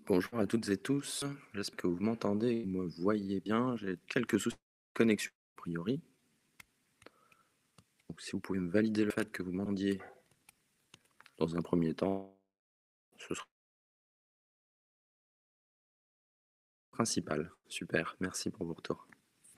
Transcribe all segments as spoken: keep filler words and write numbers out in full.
Bonjour à toutes et tous, j'espère que vous m'entendez et me voyez bien. J'ai quelques soucis de connexion a priori. Donc si vous pouvez me valider le fait que vous m'entendiez dans un premier temps, ce sera principal. Super, merci pour vos retours.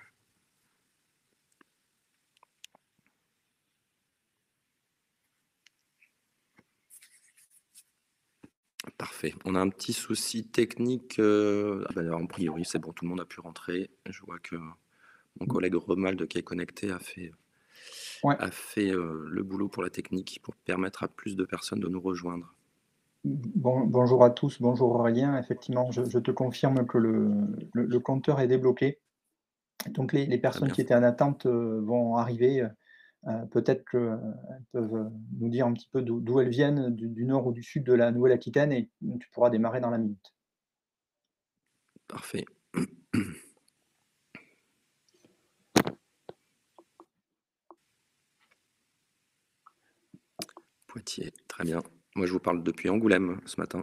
Parfait. On a un petit souci technique. Euh... Ah ben, a priori, c'est bon, tout le monde a pu rentrer. Je vois que mon collègue Romuald qui est connecté a fait, Ouais. a fait euh, le boulot pour la technique pour permettre à plus de personnes de nous rejoindre. Bon, bonjour à tous, bonjour Aurélien. Effectivement, je, je te confirme que le, le, le compteur est débloqué. Donc les, les Très personnes bien. qui étaient en attente euh, vont arriver. Euh, peut-être qu'elles peuvent euh, nous dire un petit peu d'où d'où elles viennent, du, du nord ou du sud de la Nouvelle-Aquitaine, et tu pourras démarrer dans la minute. Parfait. Poitiers, très bien. Moi, je vous parle depuis Angoulême ce matin.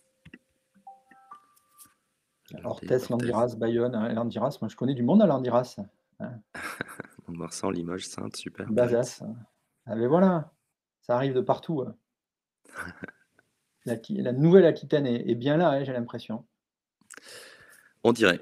Lundi, Orthès, Orthez, Landiras, Bayonne, hein, Landiras. Moi, je connais du monde à Landiras. Hein. Mont-de-Marsan, Limoges, Saintes, super, Biarritz. Bazas. Ah, mais voilà, ça arrive de partout. Hein. La, la Nouvelle-Aquitaine est, est bien là, hein, j'ai l'impression. On dirait.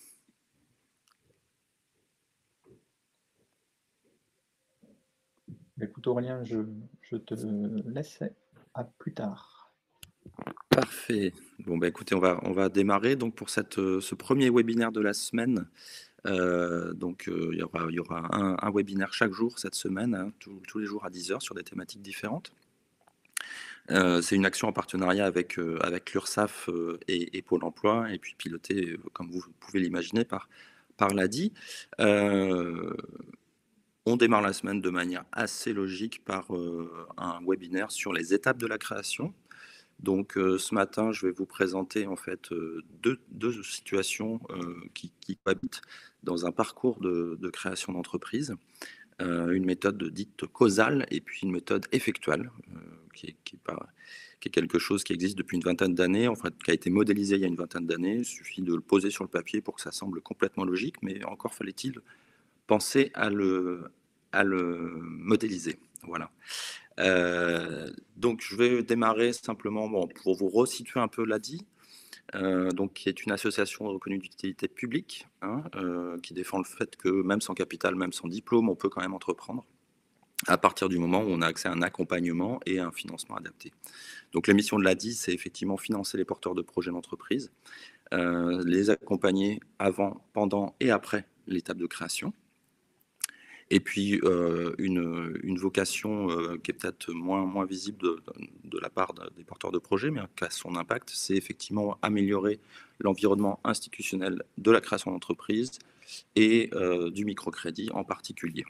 Écoute Aurélien, je, je te laisse. À plus tard. Parfait. Bon, bah, écoutez, on va, on va démarrer donc pour cette, euh, ce premier webinaire de la semaine. Euh, donc, euh, il y aura, il y aura un, un webinaire chaque jour cette semaine, hein, tous, tous les jours à dix heures sur des thématiques différentes. Euh, c'est une action en partenariat avec, euh, avec l'URSSAF euh, et, et Pôle emploi, et puis pilotée, euh, comme vous pouvez l'imaginer, par, par l'A D I. Euh, on démarre la semaine de manière assez logique par euh, un webinaire sur les étapes de la création. Donc euh, ce matin, je vais vous présenter en fait euh, deux, deux situations euh, qui, qui cohabitent dans un parcours de, de création d'entreprise. Euh, une méthode dite causale et puis une méthode effectuelle, euh, qui, est, qui, est pas, qui est quelque chose qui existe depuis une vingtaine d'années, en fait, qui a été modélisé il y a une vingtaine d'années. Il suffit de le poser sur le papier pour que ça semble complètement logique, mais encore fallait-il penser à le, à le modéliser. Voilà. Euh, donc, je vais démarrer simplement bon, pour vous resituer un peu l'A D I, euh, donc, qui est une association reconnue d'utilité publique, hein, euh, qui défend le fait que même sans capital, même sans diplôme, on peut quand même entreprendre à partir du moment où on a accès à un accompagnement et à un financement adapté. Donc, la mission de l'A D I, c'est effectivement financer les porteurs de projets d'entreprise, euh, les accompagner avant, pendant et après l'étape de création. Et puis, euh, une, une vocation euh, qui est peut-être moins, moins visible de, de, de la part de, des porteurs de projets, mais qui a son impact, c'est effectivement améliorer l'environnement institutionnel de la création d'entreprise et euh, du microcrédit en particulier.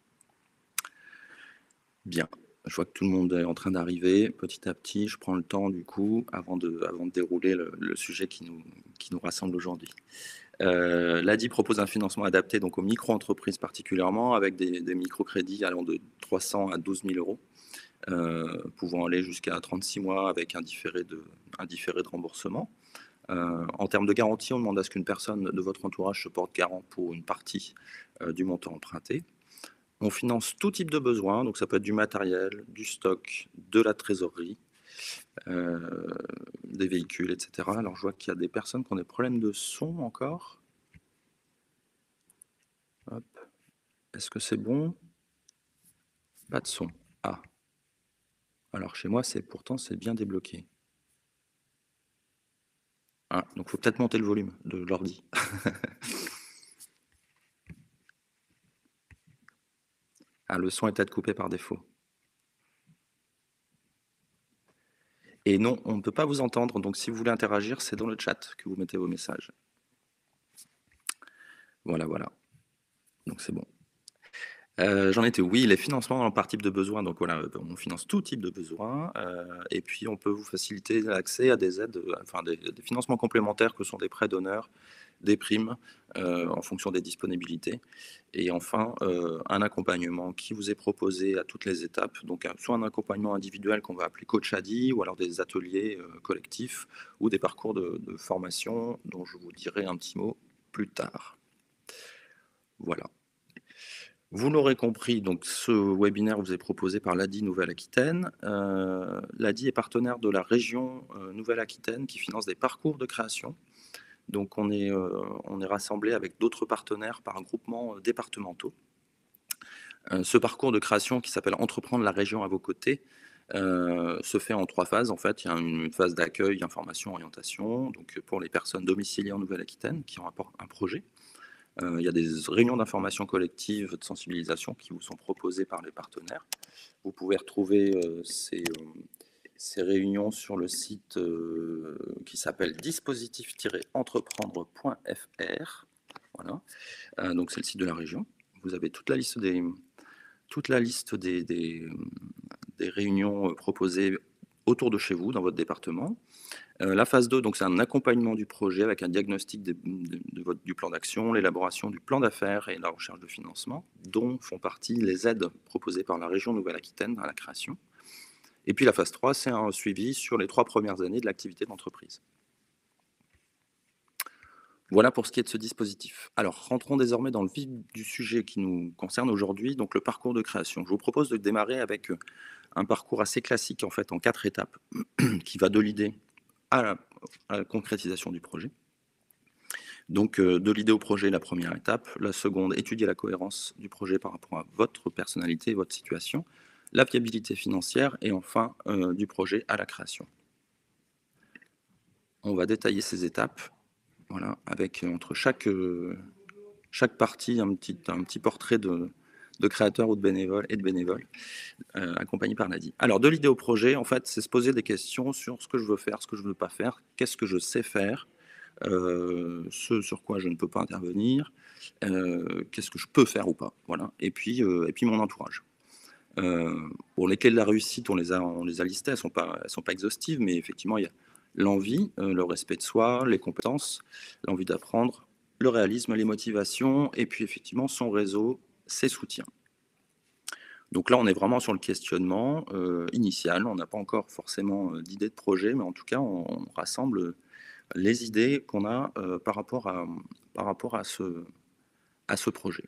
Bien, je vois que tout le monde est en train d'arriver petit à petit. Je prends le temps, du coup, avant de, avant de dérouler le, le sujet qui nous, qui nous rassemble aujourd'hui. Euh, L'A D I propose un financement adapté donc aux micro-entreprises particulièrement, avec des, des microcrédits allant de trois cents à douze mille euros, euh, pouvant aller jusqu'à trente-six mois avec un différé de, un différé de remboursement. Euh, en termes de garantie, on demande à ce qu'une personne de votre entourage se porte garant pour une partie euh, du montant emprunté. On finance tout type de besoins, donc ça peut être du matériel, du stock, de la trésorerie, euh, des véhicules, et cetera. Alors je vois qu'il y a des personnes qui ont des problèmes de son encore. Hop. Est-ce que c'est bon? Pas de son. Ah. Alors chez moi, c'est pourtant c'est bien débloqué. Ah, donc il faut peut-être monter le volume de l'ordi. Ah, le son est peut-être coupé par défaut. Et non, on ne peut pas vous entendre, donc si vous voulez interagir, c'est dans le chat que vous mettez vos messages. Voilà, voilà. Donc c'est bon. Euh, J'en étais, oui, les financements par type de besoin. Donc voilà, on finance tout type de besoin. Euh, et puis on peut vous faciliter l'accès à des aides, enfin des, des financements complémentaires que sont des prêts d'honneur, des primes euh, en fonction des disponibilités. Et enfin, euh, un accompagnement qui vous est proposé à toutes les étapes, donc soit un accompagnement individuel qu'on va appeler coach Adi, ou alors des ateliers euh, collectifs, ou des parcours de, de formation dont je vous dirai un petit mot plus tard. Voilà. Vous l'aurez compris, donc ce webinaire vous est proposé par l'A D I Nouvelle-Aquitaine. Euh, L'A D I est partenaire de la région euh, Nouvelle-Aquitaine qui finance des parcours de création. Donc on est, euh, on est rassemblé avec d'autres partenaires par groupements euh, départementaux. Euh, ce parcours de création qui s'appelle Entreprendre la région à vos côtés euh, se fait en trois phases. En fait, il y a une, une phase d'accueil, information, orientation, donc pour les personnes domiciliées en Nouvelle-Aquitaine qui ont un, un projet. Euh, il y a des réunions d'information collective, de sensibilisation qui vous sont proposées par les partenaires. Vous pouvez retrouver euh, ces, euh, ces réunions sur le site euh, qui s'appelle dispositif tiret entreprendre point F R. Voilà. Euh, donc c'est le site de la région. Vous avez toute la liste des, toute la liste des, des, des réunions proposées autour de chez vous, dans votre département. Euh, la phase deux, donc c'est un accompagnement du projet avec un diagnostic de, de, de votre, du plan d'action, l'élaboration du plan d'affaires et la recherche de financement, dont font partie les aides proposées par la région Nouvelle-Aquitaine à la création. Et puis la phase trois, c'est un suivi sur les trois premières années de l'activité de l'entreprise. Voilà pour ce qui est de ce dispositif. Alors, rentrons désormais dans le vif du sujet qui nous concerne aujourd'hui, donc le parcours de création. Je vous propose de démarrer avec un parcours assez classique, en fait, en quatre étapes, qui va de l'idée à la, à la concrétisation du projet. Donc, euh, de l'idée au projet, la première étape. La seconde, étudier la cohérence du projet par rapport à votre personnalité, votre situation. La viabilité financière et enfin, euh, du projet à la création. On va détailler ces étapes, voilà, avec entre chaque, euh, chaque partie un petit, un petit portrait de, de créateurs ou de bénévoles et de bénévoles, euh, accompagnés par l'A D I. Alors, de l'idée au projet, en fait, c'est se poser des questions sur ce que je veux faire, ce que je ne veux pas faire, qu'est-ce que je sais faire, euh, ce sur quoi je ne peux pas intervenir, euh, qu'est-ce que je peux faire ou pas, voilà. Et puis, euh, et puis mon entourage. Euh, pour lesquels la réussite, on les a, on les a listées, elles ne sont pas, elles sont pas exhaustives, mais effectivement, il y a l'envie, euh, le respect de soi, les compétences, l'envie d'apprendre, le réalisme, les motivations, et puis effectivement son réseau, ses soutiens. Donc là, on est vraiment sur le questionnement euh, initial. On n'a pas encore forcément euh, d'idée de projet, mais en tout cas, on, on rassemble les idées qu'on a euh, par rapport à, par rapport à, ce, à ce projet.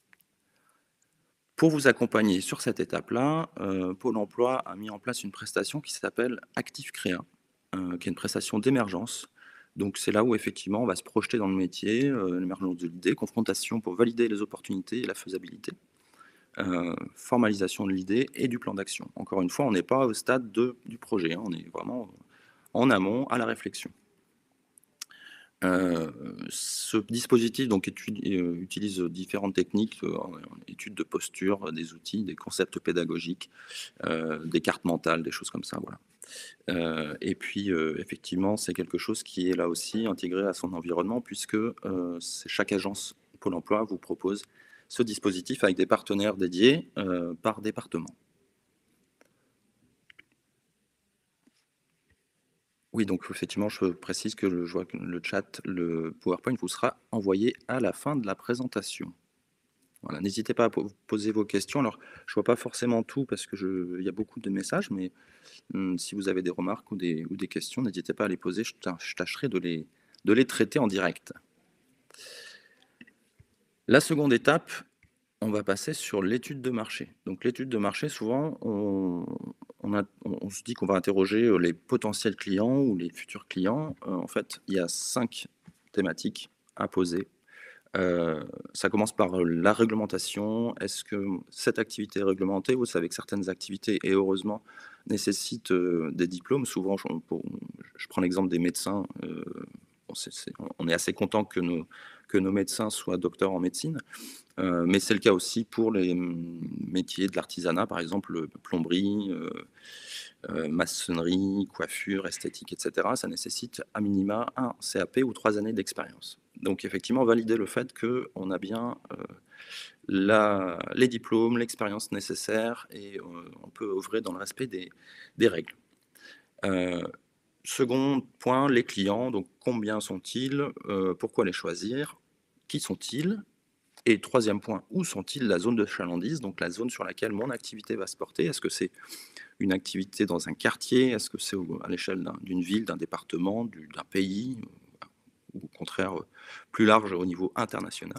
Pour vous accompagner sur cette étape-là, euh, Pôle emploi a mis en place une prestation qui s'appelle Active Créa, euh, qui est une prestation d'émergence. Donc c'est là où effectivement on va se projeter dans le métier, euh, l'émergence de l'idée, confrontation pour valider les opportunités et la faisabilité. Euh, formalisation de l'idée et du plan d'action. Encore une fois, on n'est pas au stade de, du projet, hein, on est vraiment en amont à la réflexion. Euh, ce dispositif donc, étudie, euh, utilise différentes techniques, euh, études de posture, des outils, des concepts pédagogiques, euh, des cartes mentales, des choses comme ça. Voilà. Euh, et puis, euh, effectivement, c'est quelque chose qui est là aussi intégré à son environnement, puisque euh, chaque agence Pôle emploi vous propose ce dispositif avec des partenaires dédiés euh, par département. Oui, donc effectivement, je précise que le, je vois que le chat, le PowerPoint vous sera envoyé à la fin de la présentation. Voilà, n'hésitez pas à poser vos questions. Alors, je ne vois pas forcément tout parce qu'il y a beaucoup de messages, mais hum, si vous avez des remarques ou des, ou des questions, n'hésitez pas à les poser. Je, je tâcherai de les, de les traiter en direct. La seconde étape, on va passer sur l'étude de marché. Donc l'étude de marché, souvent, on, on, a, on se dit qu'on va interroger les potentiels clients ou les futurs clients. Euh, en fait, il y a cinq thématiques à poser. Euh, ça commence par la réglementation. Est-ce que cette activité est réglementée? Vous savez que certaines activités, et heureusement, nécessitent euh, des diplômes. Souvent, je, pour, je prends l'exemple des médecins. Euh, bon, c'est, c'est, on est assez content que nos, que nos médecins soient docteurs en médecine. Euh, mais c'est le cas aussi pour les métiers de l'artisanat, par exemple plomberie, euh, euh, maçonnerie, coiffure, esthétique, et cetera. Ça nécessite à minima un C A P ou trois années d'expérience. Donc effectivement, valider le fait qu'on a bien euh, la, les diplômes, l'expérience nécessaire et euh, on peut œuvrer dans le respect des, des règles. Euh, Second point, les clients, donc combien sont-ils? Heu, pourquoi les choisir? Qui sont-ils? Et troisième point, où sont-ils? La zone de chalandise, donc la zone sur laquelle mon activité va se porter. Est-ce que c'est une activité dans un quartier? Est-ce que c'est au à l'échelle d'un d'une ville, d'un département, du d'un pays? Ou au contraire, heu, plus large au niveau international?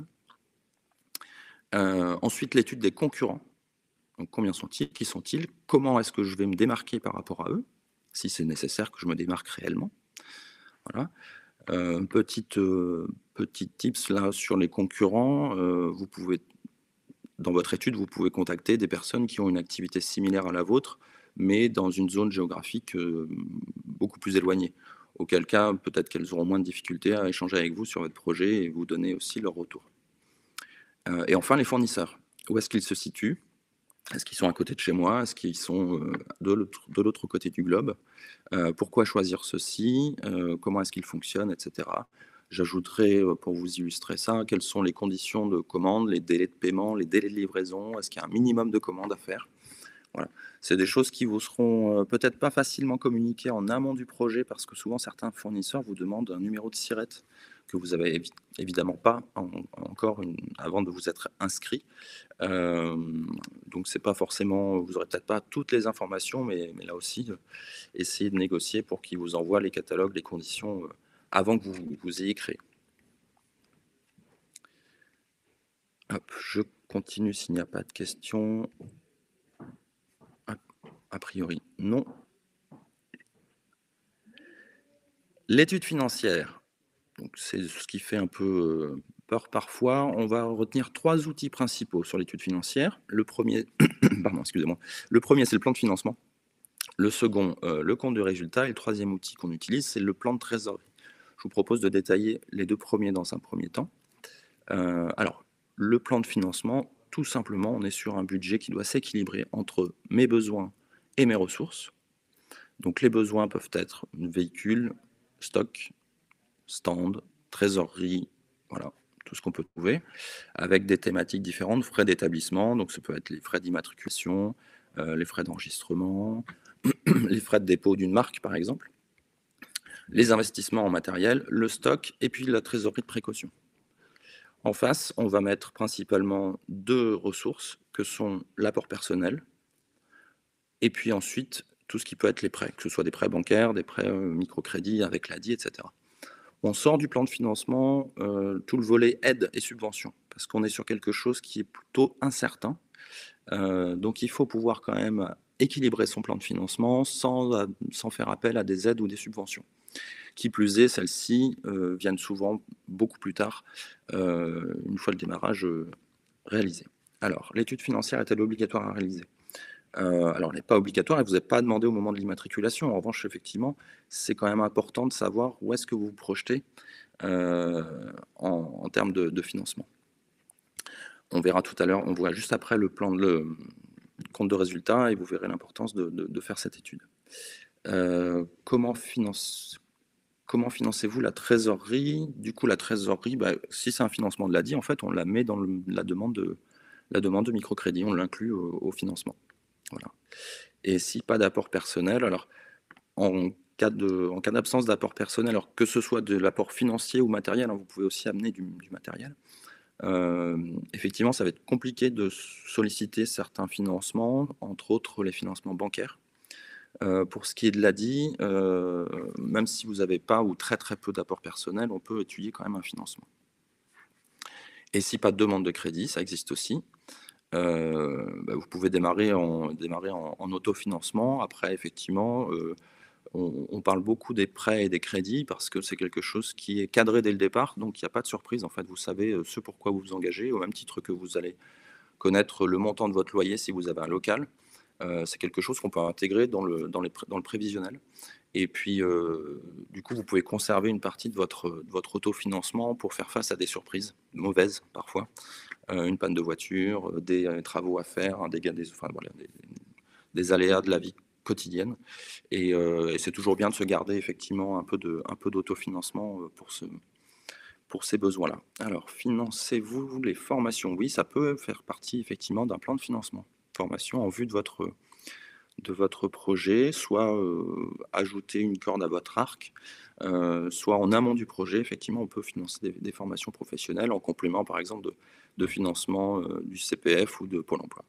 Heu, ensuite, l'étude des concurrents. Donc combien sont-ils? Qui sont-ils? Comment est-ce que je vais me démarquer par rapport à eux? Si c'est nécessaire que je me démarque réellement. Voilà. Heu, petite, heu, petit tips là sur les concurrents, heu, vous pouvez dans votre étude, vous pouvez contacter des personnes qui ont une activité similaire à la vôtre, mais dans une zone géographique, heu, beaucoup plus éloignée. Auquel cas, peut-être qu'elles auront moins de difficultés à échanger avec vous sur votre projet et vous donner aussi leur retour. Heu et enfin les fournisseurs. Où est-ce qu'ils se situent? Est-ce qu'ils sont à côté de chez moi? Est-ce qu'ils sont, heu, de l'autre de l'autre côté du globe? Heu, pourquoi choisir ceux-ci? Heu, comment est-ce qu'ils fonctionnent? Et cetera. J'ajouterai, heu, pour vous illustrer ça, quelles sont les conditions de commande, les délais de paiement, les délais de livraison? Est-ce qu'il y a un minimum de commandes à faire? Voilà. C'est des choses qui vous seront, heu, peut-être pas facilement communiquées en amont du projet parce que souvent certains fournisseurs vous demandent un numéro de SIRET que vous avez évi évidemment pas en encore une avant de vous être inscrit. Hem, donc c'est pas forcément vous aurez peut-être pas toutes les informations, mais mais là aussi, heu, essayez de négocier pour qu'ils vous envoient les catalogues, les conditions, heu, avant que vous vous ayez créé. Hop, je continue s'il n'y a pas de questions. A a priori, non. L'étude financière, donc c'est ce qui fait un peu, heu, peur parfois. On va retenir trois outils principaux sur l'étude financière. Le premier, pardon, excusez-moi. Le premier, c'est le plan de financement. Le second, heu, le compte de résultat et le troisième outil qu'on utilise, c'est le plan de trésorerie. Je vous propose de détailler les deux premiers dans un premier temps. Heu, alors, le plan de financement, tout simplement, on est sur un budget qui doit s'équilibrer entre mes besoins et mes ressources. Donc les besoins peuvent être véhicule, stock, stand, trésorerie, voilà, tout ce qu'on peut trouver, avec des thématiques différentes, frais d'établissement, donc ça peut être les frais d'immatriculation, heu, les frais d'enregistrement, les frais de dépôt d'une marque, par exemple, les investissements en matériel, le stock et puis la trésorerie de précaution. En face, on va mettre principalement deux ressources que sont l'apport personnel et puis ensuite tout ce qui peut être les prêts, que ce soit des prêts bancaires, des prêts, heu, microcrédits avec l'A D I et cetera. On sort du plan de financement, heu, tout le volet aide et subvention parce qu'on est sur quelque chose qui est plutôt incertain, heu, donc il faut pouvoir quand même équilibrer son plan de financement sans a sans faire appel à des aides ou des subventions. Qui plus est, celles-ci, heu, viennent souvent beaucoup plus tard, heu, une fois le démarrage, heu, réalisé. Alors, l'étude financière est-elle obligatoire à réaliser? Heu, alors elle n'est pas obligatoire, elle vous est pas demandée au moment de l'immatriculation. En revanche, effectivement, c'est quand même important de savoir où est-ce que vous vous projetez, heu, en en termes de de financement. On verra tout à l'heure, on voit juste après le plan de le compte de résultat et vous verrez l'importance de de de faire cette étude. Heu, comment finance Comment financez-vous la trésorerie? Du coup, la trésorerie, bah, si c'est un financement de l'A D I, en fait, on la met dans le la demande de la demande de microcrédit, on l'inclut au au financement. Voilà. Et si pas d'apport personnel, alors en cas de en cas d'absence d'apport personnel, alors que ce soit de l'apport financier ou matériel, hein, vous pouvez aussi amener du du matériel. Hem, effectivement, ça va être compliqué de solliciter certains financements, entre autres les financements bancaires. Heu, pour ce qui est de l'A D I, heu, même si vous n'avez pas ou très, très peu d'apport personnel, on peut étudier quand même un financement. Et si pas de demande de crédit, ça existe aussi, heu, bah, vous pouvez démarrer en démarrer en en autofinancement. Après effectivement, heu, on on parle beaucoup des prêts et des crédits parce que c'est quelque chose qui est cadré dès le départ, donc il y a pas de surprise en fait. Vous savez, heu, ce pourquoi vous vous engagez, au même titre que vous allez connaître le montant de votre loyer si vous avez un local. Heu, c'est quelque chose qu'on peut intégrer dans le dans les pré dans le prévisionnel. Et puis, heu, du coup, vous pouvez conserver une partie de votre, de votre autofinancement pour faire face à des surprises, mauvaises parfois, heu, une panne de voiture, heu, des, heu, travaux à faire, un dégât des enfin voilà, des des aléas de la vie quotidienne et heu et c'est toujours bien de se garder effectivement un peu de un peu d'autofinancement, heu, pour ce pour ces besoins-là. Alors, financez-vous les formations? Oui, ça peut faire partie effectivement d'un plan de financement. Formation en vue de votre de votre projet, soit euh, ajouter une corde à votre arc, euh, soit en amont du projet, effectivement, on peut financer des, des formations professionnelles en complément, par exemple, de, de financement euh, du C P F ou de Pôle emploi.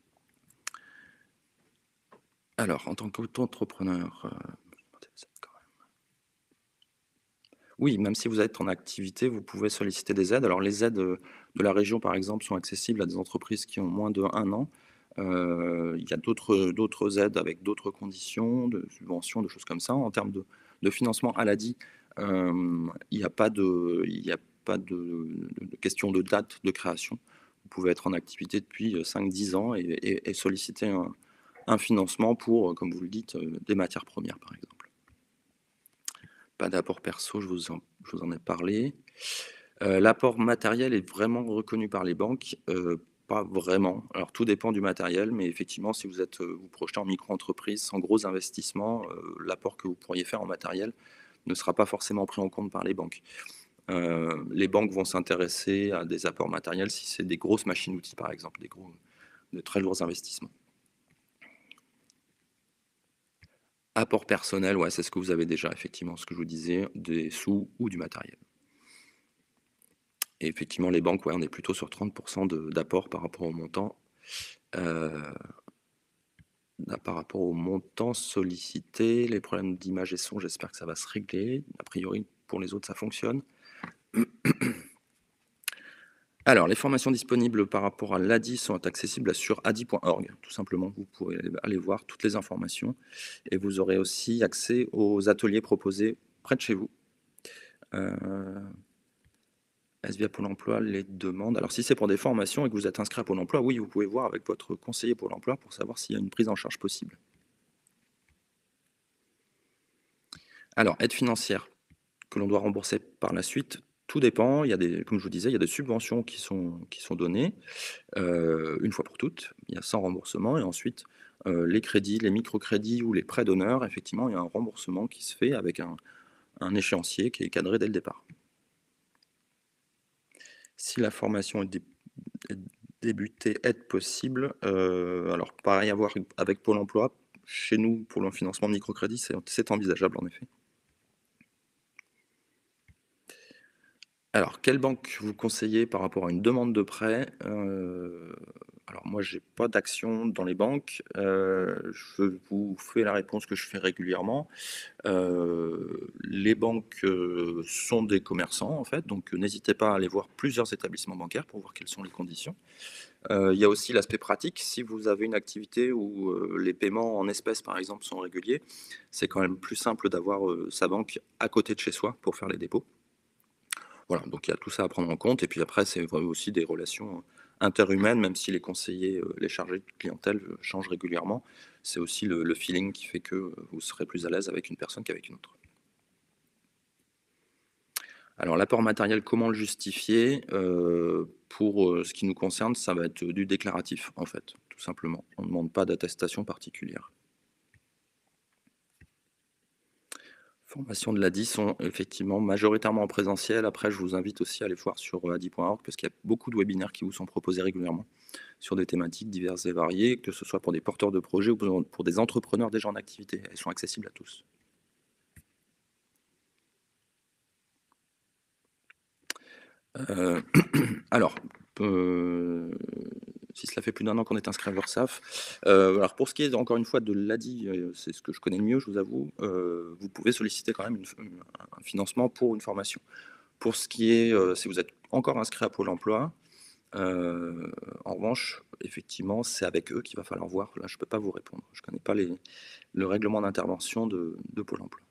Alors, en tant qu'auto-entrepreneur, euh, oui, même si vous êtes en activité, vous pouvez solliciter des aides. Alors, les aides euh, de la région, par exemple, sont accessibles à des entreprises qui ont moins de un an. Euh, il y a d'autres d'autres aides avec d'autres conditions, de subventions, de choses comme ça. En termes de, de financement à l'A D I, euh, il n'y a pas de, il n'y a pas de, de- de question de date de création. Vous pouvez être en activité depuis cinq dix ans et, et- et solliciter un, un financement pour, comme vous le dites, euh, des matières premières, par exemple. Pas d'apport perso, je vous en, je vous en ai parlé. Euh, l'apport matériel est vraiment reconnu par les banques. Euh, pas vraiment. Alors tout dépend du matériel, mais effectivement, si vous êtes euh, vous projetez en micro-entreprise sans gros investissements, euh, l'apport que vous pourriez faire en matériel ne sera pas forcément pris en compte par les banques. Euh, les banques vont s'intéresser à des apports matériels si c'est des grosses machines-outils, par exemple, des gros, de très lourds investissements. Apport personnel, ouais, c'est ce que vous avez déjà, effectivement, ce que je vous disais, des sous ou du matériel. Et effectivement, les banques, ouais, on est plutôt sur trente pour cent d'apport par rapport au montant, euh, par rapport au montant sollicité. Les problèmes d'image et son, j'espère que ça va se régler. A priori, pour les autres, ça fonctionne. Alors, les formations disponibles par rapport à l'A D I sont accessibles sur A D I point org. Tout simplement, vous pourrez aller voir toutes les informations. Et vous aurez aussi accès aux ateliers proposés près de chez vous. Euh, Est-ce via Pôle emploi les demandes? Alors, si c'est pour des formations et que vous êtes inscrit à Pôle emploi, oui, vous pouvez voir avec votre conseiller Pôle emploi pour savoir s'il y a une prise en charge possible. Alors, aide financière que l'on doit rembourser par la suite, tout dépend. Il y a des, comme je vous disais, il y a des subventions qui sont, qui sont données euh, une fois pour toutes. Il y a sans remboursement. Et ensuite, euh, les crédits, les microcrédits ou les prêts d'honneur, effectivement, il y a un remboursement qui se fait avec un, un échéancier qui est cadré dès le départ. Si la formation est, dé, est débutée, aide possible, euh, alors pareil à voir avec Pôle emploi. Chez nous, pour le financement de microcrédit, c'est envisageable en effet. Alors, quelle banque vous conseillez par rapport à une demande de prêt? Euh, alors moi, j'ai pas d'action dans les banques. Euh, je vous fais la réponse que je fais régulièrement. Euh, les banques euh, sont des commerçants, en fait, donc euh, n'hésitez pas à aller voir plusieurs établissements bancaires pour voir quelles sont les conditions. Euh, il y a aussi l'aspect pratique. Si vous avez une activité où euh, les paiements en espèces, par exemple, sont réguliers, c'est quand même plus simple d'avoir euh, sa banque à côté de chez soi pour faire les dépôts. Voilà, donc il y a tout ça à prendre en compte. Et puis après, c'est aussi des relations interhumaines, même si les conseillers, euh, les chargés de clientèle euh, changent régulièrement. C'est aussi le, le feeling qui fait que euh, vous serez plus à l'aise avec une personne qu'avec une autre. Alors l'apport matériel, comment le justifier? Euh, Pour euh, ce qui nous concerne, ça va être du déclaratif, en fait, tout simplement. On ne demande pas d'attestation particulière. Formations de l'A D I sont effectivement majoritairement en présentiel. Après, je vous invite aussi à aller voir sur A D I point org parce qu'il y a beaucoup de webinaires qui vous sont proposés régulièrement sur des thématiques diverses et variées, que ce soit pour des porteurs de projets ou pour des entrepreneurs déjà en activité. Elles sont accessibles à tous. Euh, alors, euh, si cela fait plus d'un an qu'on est inscrit à l'URSSAF, euh, alors pour ce qui est encore une fois de l'A D I, euh, c'est ce que je connais le mieux, je vous avoue, euh, vous pouvez solliciter quand même une, un financement pour une formation. Pour ce qui est, euh, si vous êtes encore inscrit à Pôle emploi, euh, en revanche, effectivement, c'est avec eux qu'il va falloir voir. Là, je ne peux pas vous répondre. Je ne connais pas les, le règlement d'intervention de, de Pôle emploi.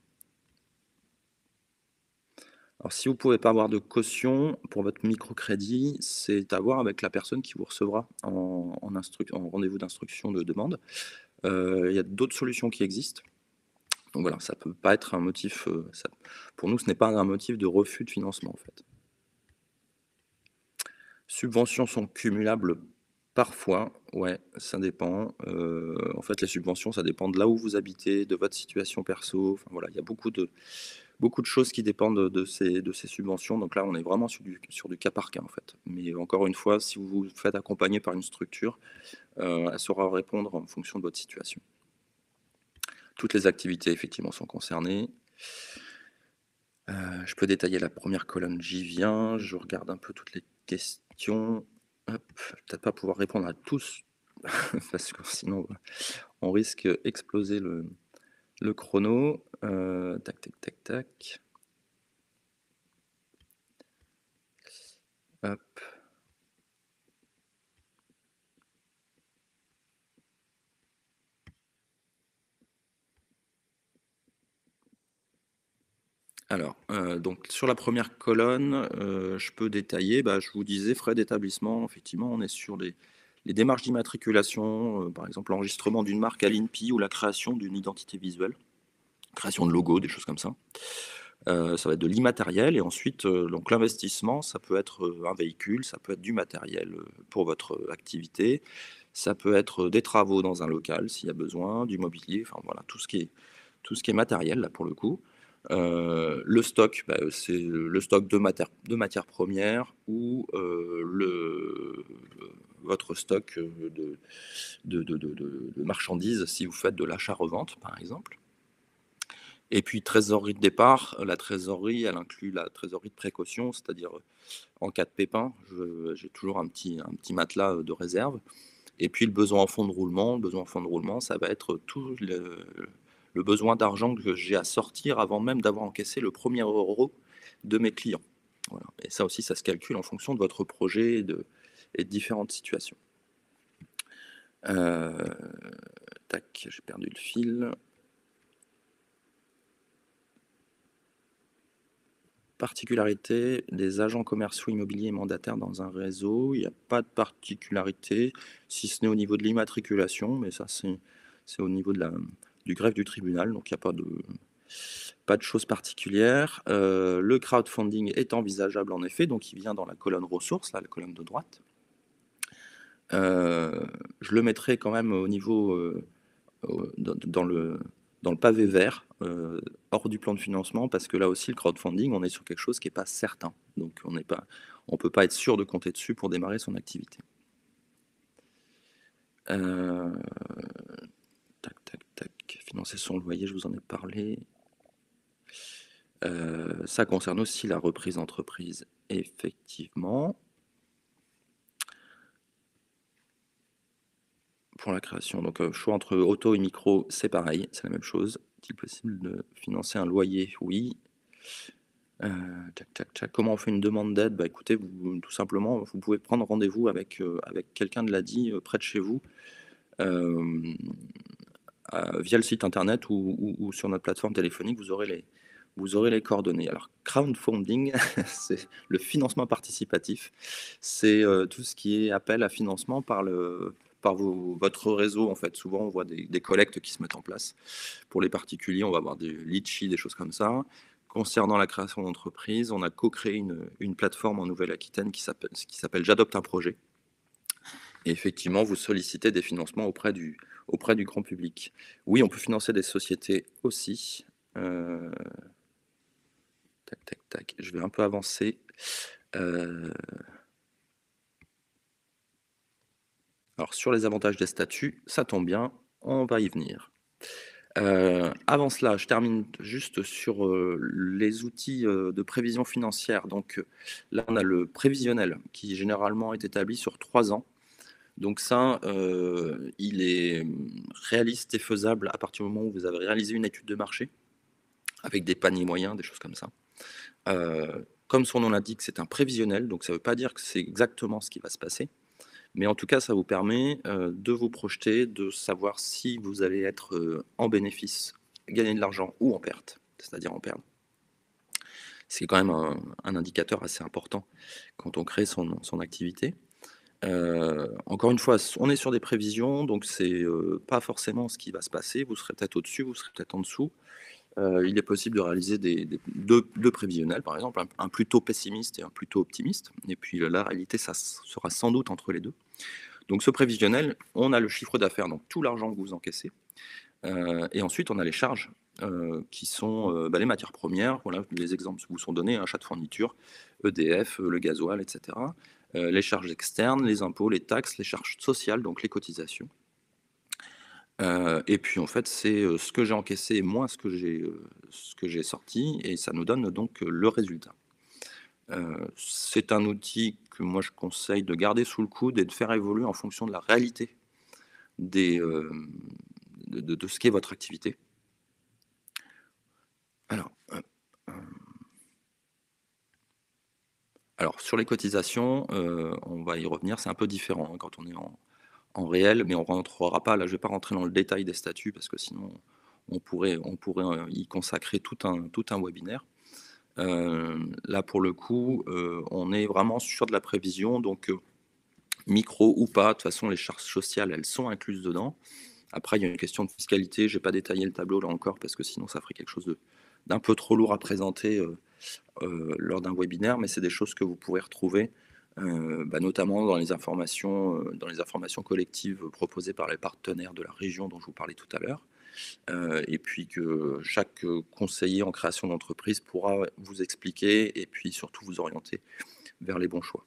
Alors, si vous ne pouvez pas avoir de caution pour votre microcrédit, c'est à voir avec la personne qui vous recevra en, en, en rendez-vous d'instruction de demande. Euh, il y a d'autres solutions qui existent. Donc voilà, ça ne peut pas être un motif. Euh, ça, pour nous, ce n'est pas un motif de refus de financement, en fait. Subventions sont cumulables parfois, ouais, ça dépend. Euh, en fait, les subventions, ça dépend de là où vous habitez, de votre situation perso. Enfin, voilà, il y a beaucoup de, beaucoup de choses qui dépendent de, de ces, de ces subventions. Donc là, on est vraiment sur du, sur du cas par cas, en fait. Mais encore une fois, si vous vous faites accompagner par une structure, euh, elle saura répondre en fonction de votre situation. Toutes les activités effectivement sont concernées. Heu, je peux détailler la première colonne, j'y viens. Je regarde un peu toutes les questions. Hop, je vais peut-être pas pouvoir répondre à tous parce que sinon on risque exploser le le chrono. Heu, tac, tac, tac, tac. Hop. Alors, heu, donc sur la première colonne, heu, je peux détailler, bah, je vous disais frais d'établissement. Effectivement, on est sur les les démarches d'immatriculation, heu, par exemple l'enregistrement d'une marque à l'I N P I ou la création d'une identité visuelle, création de logos, des choses comme ça. Heu, ça va être de l'immatériel et ensuite, heu, donc l'investissement, ça peut être, heu, un véhicule, ça peut être du matériel, heu, pour votre, heu, activité. Ça peut être, heu, des travaux dans un local s'il y a besoin, du mobilier, enfin voilà, tout ce qui est tout ce qui est matériel là pour le coup. Heu, le stock, bah, heu, c'est le stock de matère de matières premières ou, heu, le votre stock, heu, de de de de de de marchandises si vous faites de l'achat-revente, par exemple. Et puis trésorerie de départ, la trésorerie, elle inclut la trésorerie de précaution, c'est-à-dire, heu, en cas de pépin, je j'ai toujours un petit un petit matelas, heu, de réserve. Et puis le besoin en fonds de roulement, le besoin en fonds de roulement, ça va être tout le le besoin d'argent que j'ai à sortir avant même d'avoir encaissé le premier euro de mes clients. Voilà, et ça aussi, ça se calcule en fonction de votre projet et de et de différentes situations. Heu, tac, j'ai perdu le fil. Particularité des agents commerciaux immobiliers mandataires dans un réseau, il y a pas de particularité, si ce n'est au niveau de l'immatriculation, mais ça c'est c'est au niveau de la du greffe du tribunal, donc il y a pas de pas de choses particulières. Heu, le crowdfunding est envisageable en effet, donc il vient dans la colonne ressources, là, la colonne de droite. Heu, je le mettrai quand même au niveau, heu, au dans dans le dans le pavé vert, heu, hors du plan de financement parce que là aussi le crowdfunding, on est sur quelque chose qui est pas certain. Donc on n'est pas on peut pas être sûr de compter dessus pour démarrer son activité. Heu, tac, tac, tac, financer son loyer, je vous en ai parlé. Heu, ça concerne aussi la reprise d'entreprise, effectivement. Pour la création, donc heu, choix entre auto et micro, c'est pareil, c'est la même chose. Est-il possible de financer un loyer? Oui. Heu, tac, tac, tac. Comment on fait une demande d'aide? Bah, écoutez, vous tout simplement, vous pouvez prendre rendez-vous avec, heu, avec quelqu'un de l'A D I, heu, près de chez vous, hem, heu, via le site internet ou ou ou sur notre plateforme téléphonique, vous aurez les vous aurez les coordonnées. Alors crowdfunding, c'est le financement participatif. C'est, heu, tout ce qui est appel à financement par le par vos votre réseau, en fait. Souvent, on voit des des collectes qui se mettent en place. Pour les particuliers, on va avoir des litchis, des choses comme ça. Concernant la création d'entreprise, on a co-créé une une plateforme en Nouvelle-Aquitaine qui s'appelle qui s'appelle «J'adopte un projet». Et effectivement, vous sollicitez des financements auprès du auprès du grand public. Oui, on peut financer des sociétés aussi. Heu, tac, tac, tac, je vais un peu avancer. Heu, alors sur les avantages des statuts, ça tombe bien, on va y venir. Heu, avant cela, je termine juste sur, heu, les outils, heu, de prévision financière. Donc, heu, là, on a le prévisionnel qui généralement est établi sur trois ans. Donc ça, heu, il est, mmh, réaliste et faisable à partir du moment où vous avez réalisé une étude de marché, avec des paniers moyens, des choses comme ça. Heu, comme son nom l'indique, c'est un prévisionnel, donc ça ne veut pas dire que c'est exactement ce qui va se passer. Mais en tout cas, ça vous permet, heu, de vous projeter, de savoir si vous allez être, heu, en bénéfice, gagner de l'argent ou en perte, c'est-à-dire en perdre. C'est quand même un un indicateur assez important quand on crée son son activité. Heu, encore une fois, s on est sur des prévisions, donc c'est, heu, pas forcément ce qui va se passer. Vous serez peut-être au-dessus, vous serez peut-être en dessous. Heu, il est possible de réaliser des des deux deux prévisionnels, par exemple, un un plutôt pessimiste et un plutôt optimiste et puis, heu, la réalité, ça s sera sans doute entre les deux. Donc ce prévisionnel, on a le chiffre d'affaires, donc tout l'argent que vous encaissez, heu et ensuite on a les charges, heu, qui sont, heu, bah, les matières premières. Voilà, les exemples vous sont donnés, achats de fournitures, E D F, heu, le gasoil et cetera. Heu, les charges externes, les impôts, les taxes, les charges sociales, donc les cotisations. Heu et puis en fait, c'est, heu, ce que j'ai encaissé moins ce que j'ai, heu, ce que j'ai sorti et ça nous donne donc, heu, le résultat. Heu, c'est un outil que moi je conseille de garder sous le coude et de faire évoluer en fonction de la réalité des, hem, de de de ce qu'est votre activité. Alors, hop, hem, alors sur les cotisations, heu, on va y revenir, c'est un peu différent, hein, quand on est en en réel, mais on rentrera pas là, je vais pas rentrer dans le détail des statuts parce que sinon on pourrait on pourrait, heu, y consacrer tout un tout un webinaire. Hem, là pour le coup, heu, on est vraiment sur de la prévision donc, heu, micro ou pas, de toute façon les charges sociales, elles sont incluses dedans. Après il y a une question de fiscalité, j'ai pas détaillé le tableau là encore parce que sinon ça ferait quelque chose de d'un peu trop lourd à présenter, heu heu, lors d'un webinaire, mais c'est des choses que vous pourrez retrouver, heu, bah, notamment dans les informations, heu, dans les informations collectives proposées par les partenaires de la région dont je vous parlais tout à l'heure. Heu et puis que chaque, heu, conseiller en création d'entreprise pourra vous expliquer et puis surtout vous orienter vers les bons choix.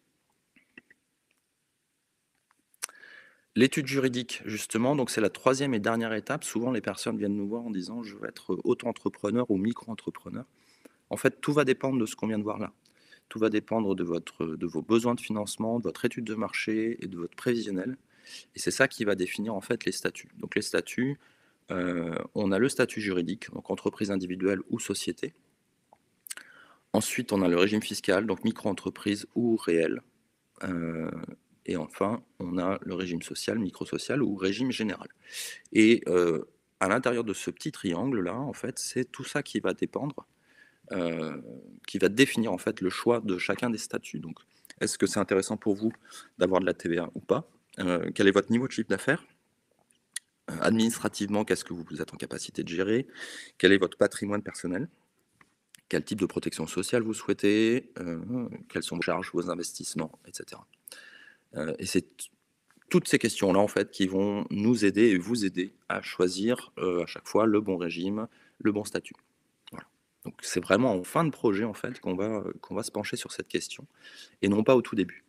L'étude juridique justement, donc c'est la troisième et dernière étape. Souvent les personnes viennent nous voir en disant: «Je veux être auto-entrepreneur ou micro-entrepreneur». En fait, tout va dépendre de ce qu'on vient de voir là. Tout va dépendre de votre, de vos besoins de financement, de votre étude de marché et de votre prévisionnel et c'est ça qui va définir en fait les statuts. Donc les statuts, heu, on a le statut juridique, donc entreprise individuelle ou société. Ensuite, on a le régime fiscal, donc micro-entreprise ou réel. Heu et enfin, on a le régime social, micro-social ou régime général. Et heu, à l'intérieur de ce petit triangle-là, en fait, c'est tout ça qui va dépendre, heu, qui va définir, en fait, le choix de chacun des statuts. Donc, est-ce que c'est intéressant pour vous d'avoir de la T V A ou pas? Heu, quel est votre niveau de chiffre d'affaires? Heu, administrativement, qu'est-ce que vous êtes en capacité de gérer? Quel est votre patrimoine personnel? Quel type de protection sociale vous souhaitez? Heu, quelles sont vos charges, vos investissements, et cetera. Heu et c'est t toutes ces questions-là, en fait, qui vont nous aider et vous aider à choisir, heu, à chaque fois le bon régime, le bon statut. Voilà. Donc c'est vraiment en fin de projet, en fait, qu'on va, heu, qu'on va se pencher sur cette question et non pas au tout début.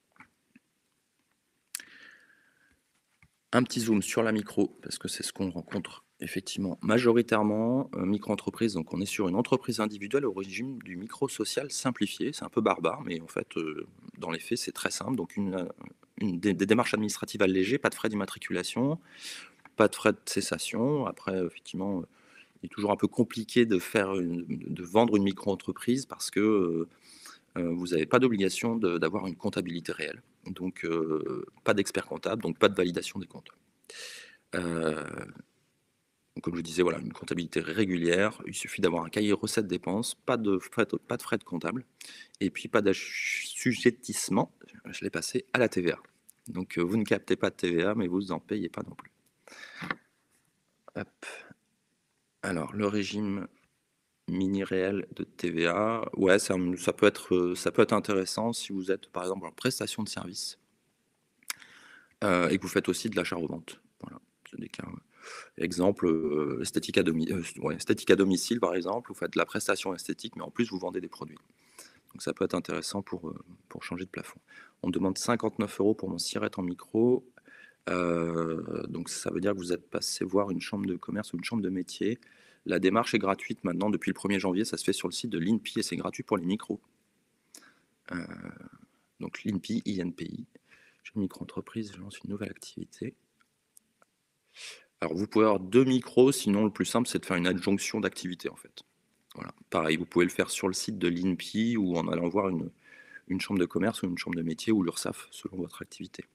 Un petit zoom sur la micro, parce que c'est ce qu'on rencontre effectivement majoritairement, heu, micro-entreprise, donc on est sur une entreprise individuelle au régime du micro-social simplifié. C'est un peu barbare, mais en fait, heu, dans les faits, c'est très simple. Donc une, heu, une des des démarches administratives allégées, pas de frais d'immatriculation, pas de frais de cessation. Après, effectivement, heu, il est toujours un peu compliqué de faire une de vendre une micro-entreprise parce que, heu heu, vous n'avez pas d'obligation de d'avoir une comptabilité réelle. Donc, heu, pas d'expert comptable, donc pas de validation des comptes. Heu, donc comme je disais, voilà, une comptabilité régulière, il suffit d'avoir un cahier recettes-dépenses, pas de frais de pas de frais de comptable et puis pas d'assujettissement, je l'ai passé, à la T V A. Donc, heu, vous ne captez pas de T V A, mais vous en payez pas non plus. Hop. Alors le régime mini réel de T V A, ouais, ça, mmh, ça peut être, heu, ça peut être intéressant si vous êtes, par exemple, en prestation de service, heu et que vous faites aussi de l'achat-revente. Voilà, c'est des cas. Exemple, heu, esthétique à domi heu, ouais, esthétique à domicile, par exemple, vous faites de la prestation esthétique, mais en plus vous vendez des produits. Donc ça peut être intéressant pour, heu, pour changer de plafond. On me demande cinquante-neuf euros pour mon SIRET en micro, heu, donc ça veut dire que vous êtes passé voir une chambre de commerce ou une chambre de métier. La démarche est gratuite maintenant depuis le premier janvier, ça se fait sur le site de l'I N P I et c'est gratuit pour les micros. Heu, donc l'I N P I, I N P I. Jeune micro-entreprise, je lance une nouvelle activité. Alors vous pouvez avoir deux micros, sinon le plus simple, c'est de faire une adjonction d'activité, en fait. Voilà. Pareil, vous pouvez le faire sur le site de l'I N P I ou en allant voir une une chambre de commerce ou une chambre de métier ou l'URSSAF selon votre activité.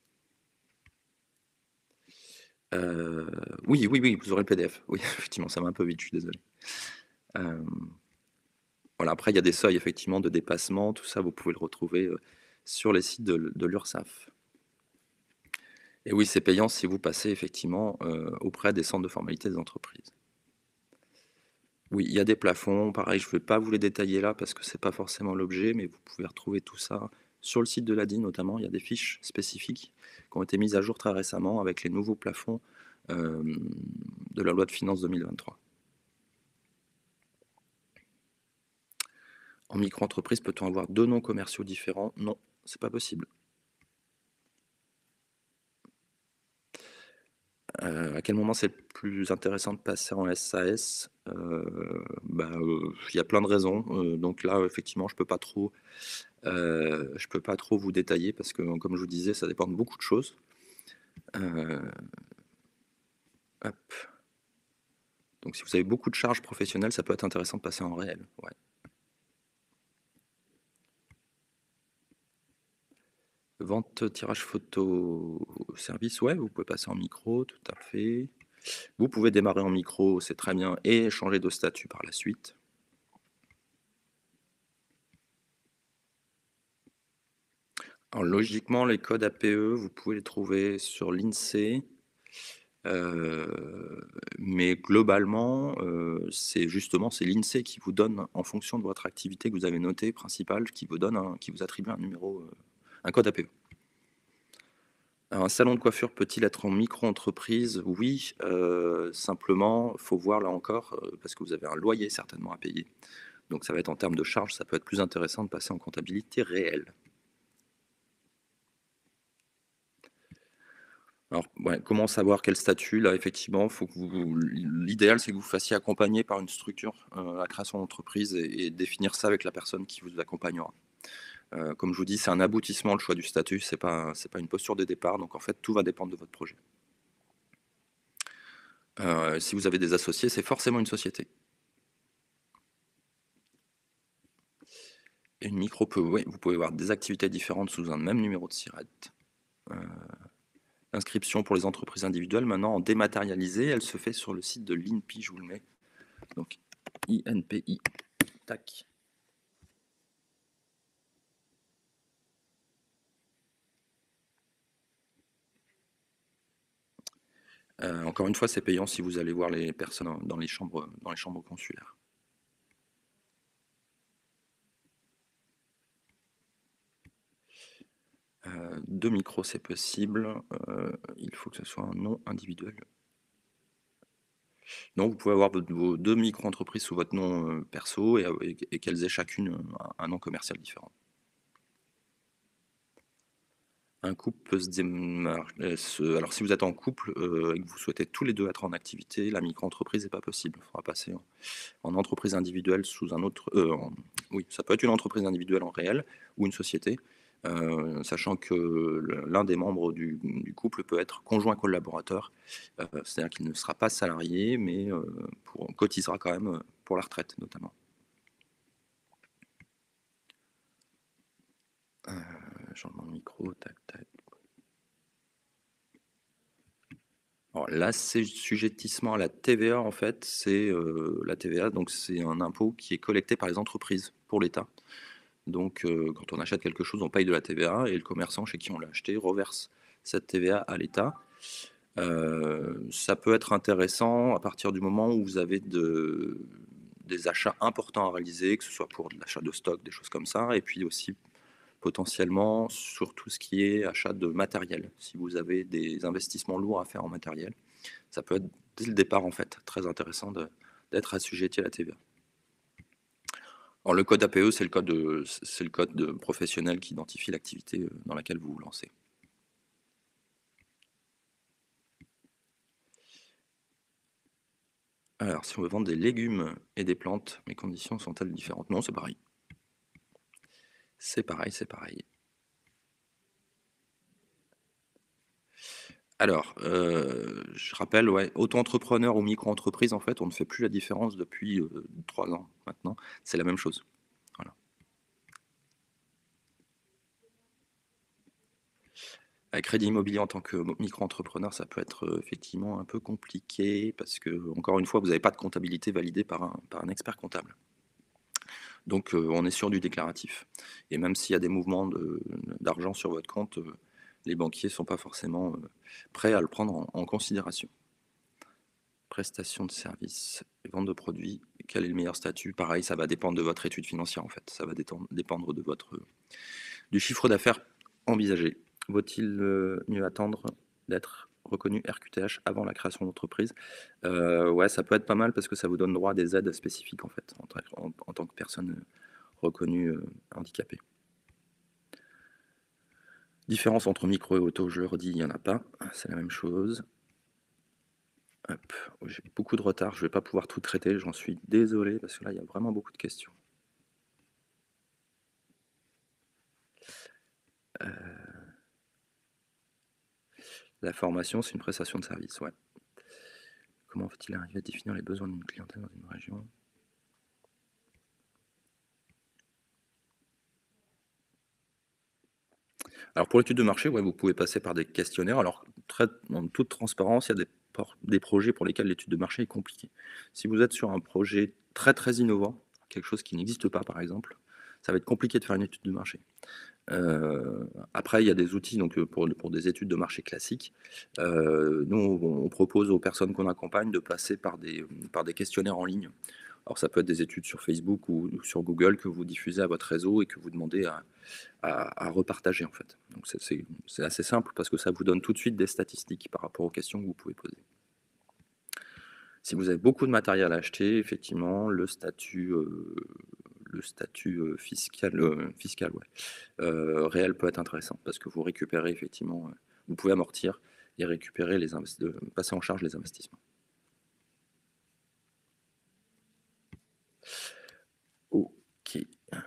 Heu, oui, oui, oui, vous aurez le P D F. Oui, effectivement, ça va un peu vite, je suis désolé. Hem, voilà, après il y a des seuils effectivement de dépassement, tout ça vous pouvez le retrouver, heu, sur les sites de l de l'URSSAF. Et oui, c'est payant si vous passez effectivement, heu, auprès des centres de formalité des entreprises. Oui, il y a des plafonds, pareil, je ne vais pas vous les détailler là parce que c'est pas forcément l'objet, mais vous pouvez retrouver tout ça sur le site de l'A D I notamment. Il y a des fiches spécifiques qui ont été mises à jour très récemment avec les nouveaux plafonds, hem, de la loi de finances deux mille vingt-trois. En micro-entreprise, peut-on avoir deux noms commerciaux différents? Non, c'est pas possible. Heu, à quel moment c'est le plus intéressant de passer en S A S? Heu, bah, heu, il y a plein de raisons, heu, donc là, effectivement, je peux pas trop, heu, je peux pas trop vous détailler parce que, comme je vous disais, ça dépend de beaucoup de choses. Heu, hop, donc si vous avez beaucoup de charges professionnelles, ça peut être intéressant de passer en réel, ouais. Vente, tirage photo, service, ouais, vous pouvez passer en micro, tout à fait. Vous pouvez démarrer en micro, c'est très bien, et changer de statut par la suite. Alors logiquement, les codes A P E, vous pouvez les trouver sur l'INSEE, heu, mais globalement, heu, c'est justement, c'est l'INSEE qui vous donne, en fonction de votre activité que vous avez notée principale, qui vous donne un qui vous attribue un numéro, heu, un code A P E. Alors un salon de coiffure peut-il être en micro-entreprise? Oui, heu, simplement, faut voir là encore, heu, parce que vous avez un loyer certainement à payer. Donc ça va être en termes de charges, ça peut être plus intéressant de passer en comptabilité réelle. Alors, ouais, comment savoir quel statut? Là, effectivement, faut que vous l'idéal, c'est que vous vous fassiez accompagner par une structure, heu, à la création d'entreprise et et définir ça avec la personne qui vous accompagnera. Heu, comme je vous dis, c'est un aboutissement, le choix du statut, c'est pas c'est pas une posture de départ, donc en fait, tout va dépendre de votre projet. Heu, si vous avez des associés, c'est forcément une société. Et une micro peut, oui, vous pouvez avoir des activités différentes sous un même numéro de SIRET. Heu, Inscription pour les entreprises individuelles, maintenant en dématérialisé, elle se fait sur le site de l'I N P I, je vous le mets. Donc I N P I, tac. Heu, encore une fois, c'est payant si vous allez voir les personnes en dans les chambres, dans les chambres consulaires. Heu, deux micros, c'est possible, heu, il faut que ce soit un nom individuel. Non, vous pouvez avoir vos vos deux micro-entreprises sous votre nom, heu, perso, et heu, et et qu'elles aient chacune, heu, un un nom commercial différent. Un couple peut se démar heu, se alors si vous êtes en couple, heu, et que vous souhaitez tous les deux être en activité, la micro-entreprise est pas possible. Il faudra passer en en entreprise individuelle sous un autre, heu, en oui, ça peut être une entreprise individuelle en réel ou une société, heu, sachant que le l'un des membres du du couple peut être conjoint collaborateur, heu, c'est-à-dire qu'il ne sera pas salarié, mais heu, pour cotisera quand même, heu, pour la retraite notamment. Heu, Changement de micro, tac, tac. Alors l'assujettissement à la T V A, en fait, c'est, heu, la T V A, donc c'est un impôt qui est collecté par les entreprises pour l'État. Donc, heu, quand on achète quelque chose, on paye de la T V A et le commerçant chez qui on l'a acheté reverse cette T V A à l'État. Heu, ça peut être intéressant à partir du moment où vous avez de des achats importants à réaliser, que ce soit pour de l'achat de stock, des choses comme ça, et puis aussi potentiellement sur tout ce qui est achat de matériel. Si vous avez des investissements lourds à faire en matériel, ça peut être dès le départ, en fait, très intéressant de d'être assujetti à la T V A. Alors le code A P E, c'est le code, heu, c'est le code de professionnel qui identifie l'activité, heu, dans laquelle vous vous lancez. Alors si on veut vendre des légumes et des plantes, mes conditions sont-elles différentes? Non, c'est pareil. C'est pareil, c'est pareil. Alors, heu, je rappelle, ouais, auto-entrepreneur ou micro-entreprise, en fait, on ne fait plus la différence depuis, heu, trois ans maintenant. C'est la même chose. Voilà. Un crédit immobilier en tant que micro-entrepreneur, ça peut être, heu, effectivement un peu compliqué parce que, encore une fois, vous n'avez pas de comptabilité validée par un par un expert comptable. Donc, heu, on est sur du déclaratif, et même s'il y a des mouvements de d'argent sur votre compte, heu, les banquiers ne sont pas forcément, heu, prêts à le prendre en en considération. Prestation de services, vente de produits, quel est le meilleur statut? Pareil, ça va dépendre de votre étude financière, en fait. Ça va détendre dépendre de votre, du chiffre d'affaires envisagé. Vaut-il, heu, mieux attendre d'être reconnu R Q T H avant la création d'entreprise? Heu, ouais, ça peut être pas mal parce que ça vous donne droit à des aides spécifiques, en fait, en tant en en tant que personne, heu, reconnue, heu, handicapée. Différence entre micro et auto, je le redis, il y en a pas, c'est la même chose. Hop, j'ai beaucoup de retard, je vais pas pouvoir tout traiter, j'en suis désolé parce que là, il y a vraiment beaucoup de questions. Heu, la formation, c'est une prestation de service, ouais. Comment faut-il arriver à définir les besoins d'une clientèle dans une région? Alors pour l'étude de marché, ouais, vous pouvez passer par des questionnaires. Alors très en toute transparence, il y a des por des projets pour lesquels l'étude de marché est compliquée. Si vous êtes sur un projet très, très innovant, quelque chose qui n'existe pas par exemple, ça va être compliqué de faire une étude de marché. Heu, après il y a des outils donc, heu, pour pour des études de marché classiques. Heu, nous on on propose aux personnes qu'on accompagne de passer par des, mmh, par des questionnaires en ligne. Alors ça peut être des études sur Facebook ou ou sur Google que vous diffusez à votre réseau et que vous demandez à à à repartager en fait. Donc c'est c'est c'est assez simple parce que ça vous donne tout de suite des statistiques par rapport aux questions que vous pouvez poser. Si vous avez beaucoup de matériel à acheter, effectivement, le statut, heu, le statut, heu, fiscal, heu, fiscal, ouais, heu, réel peut être intéressant parce que vous récupérez effectivement, heu, vous pouvez amortir et récupérer les invest de passer en charge les investissements. OK.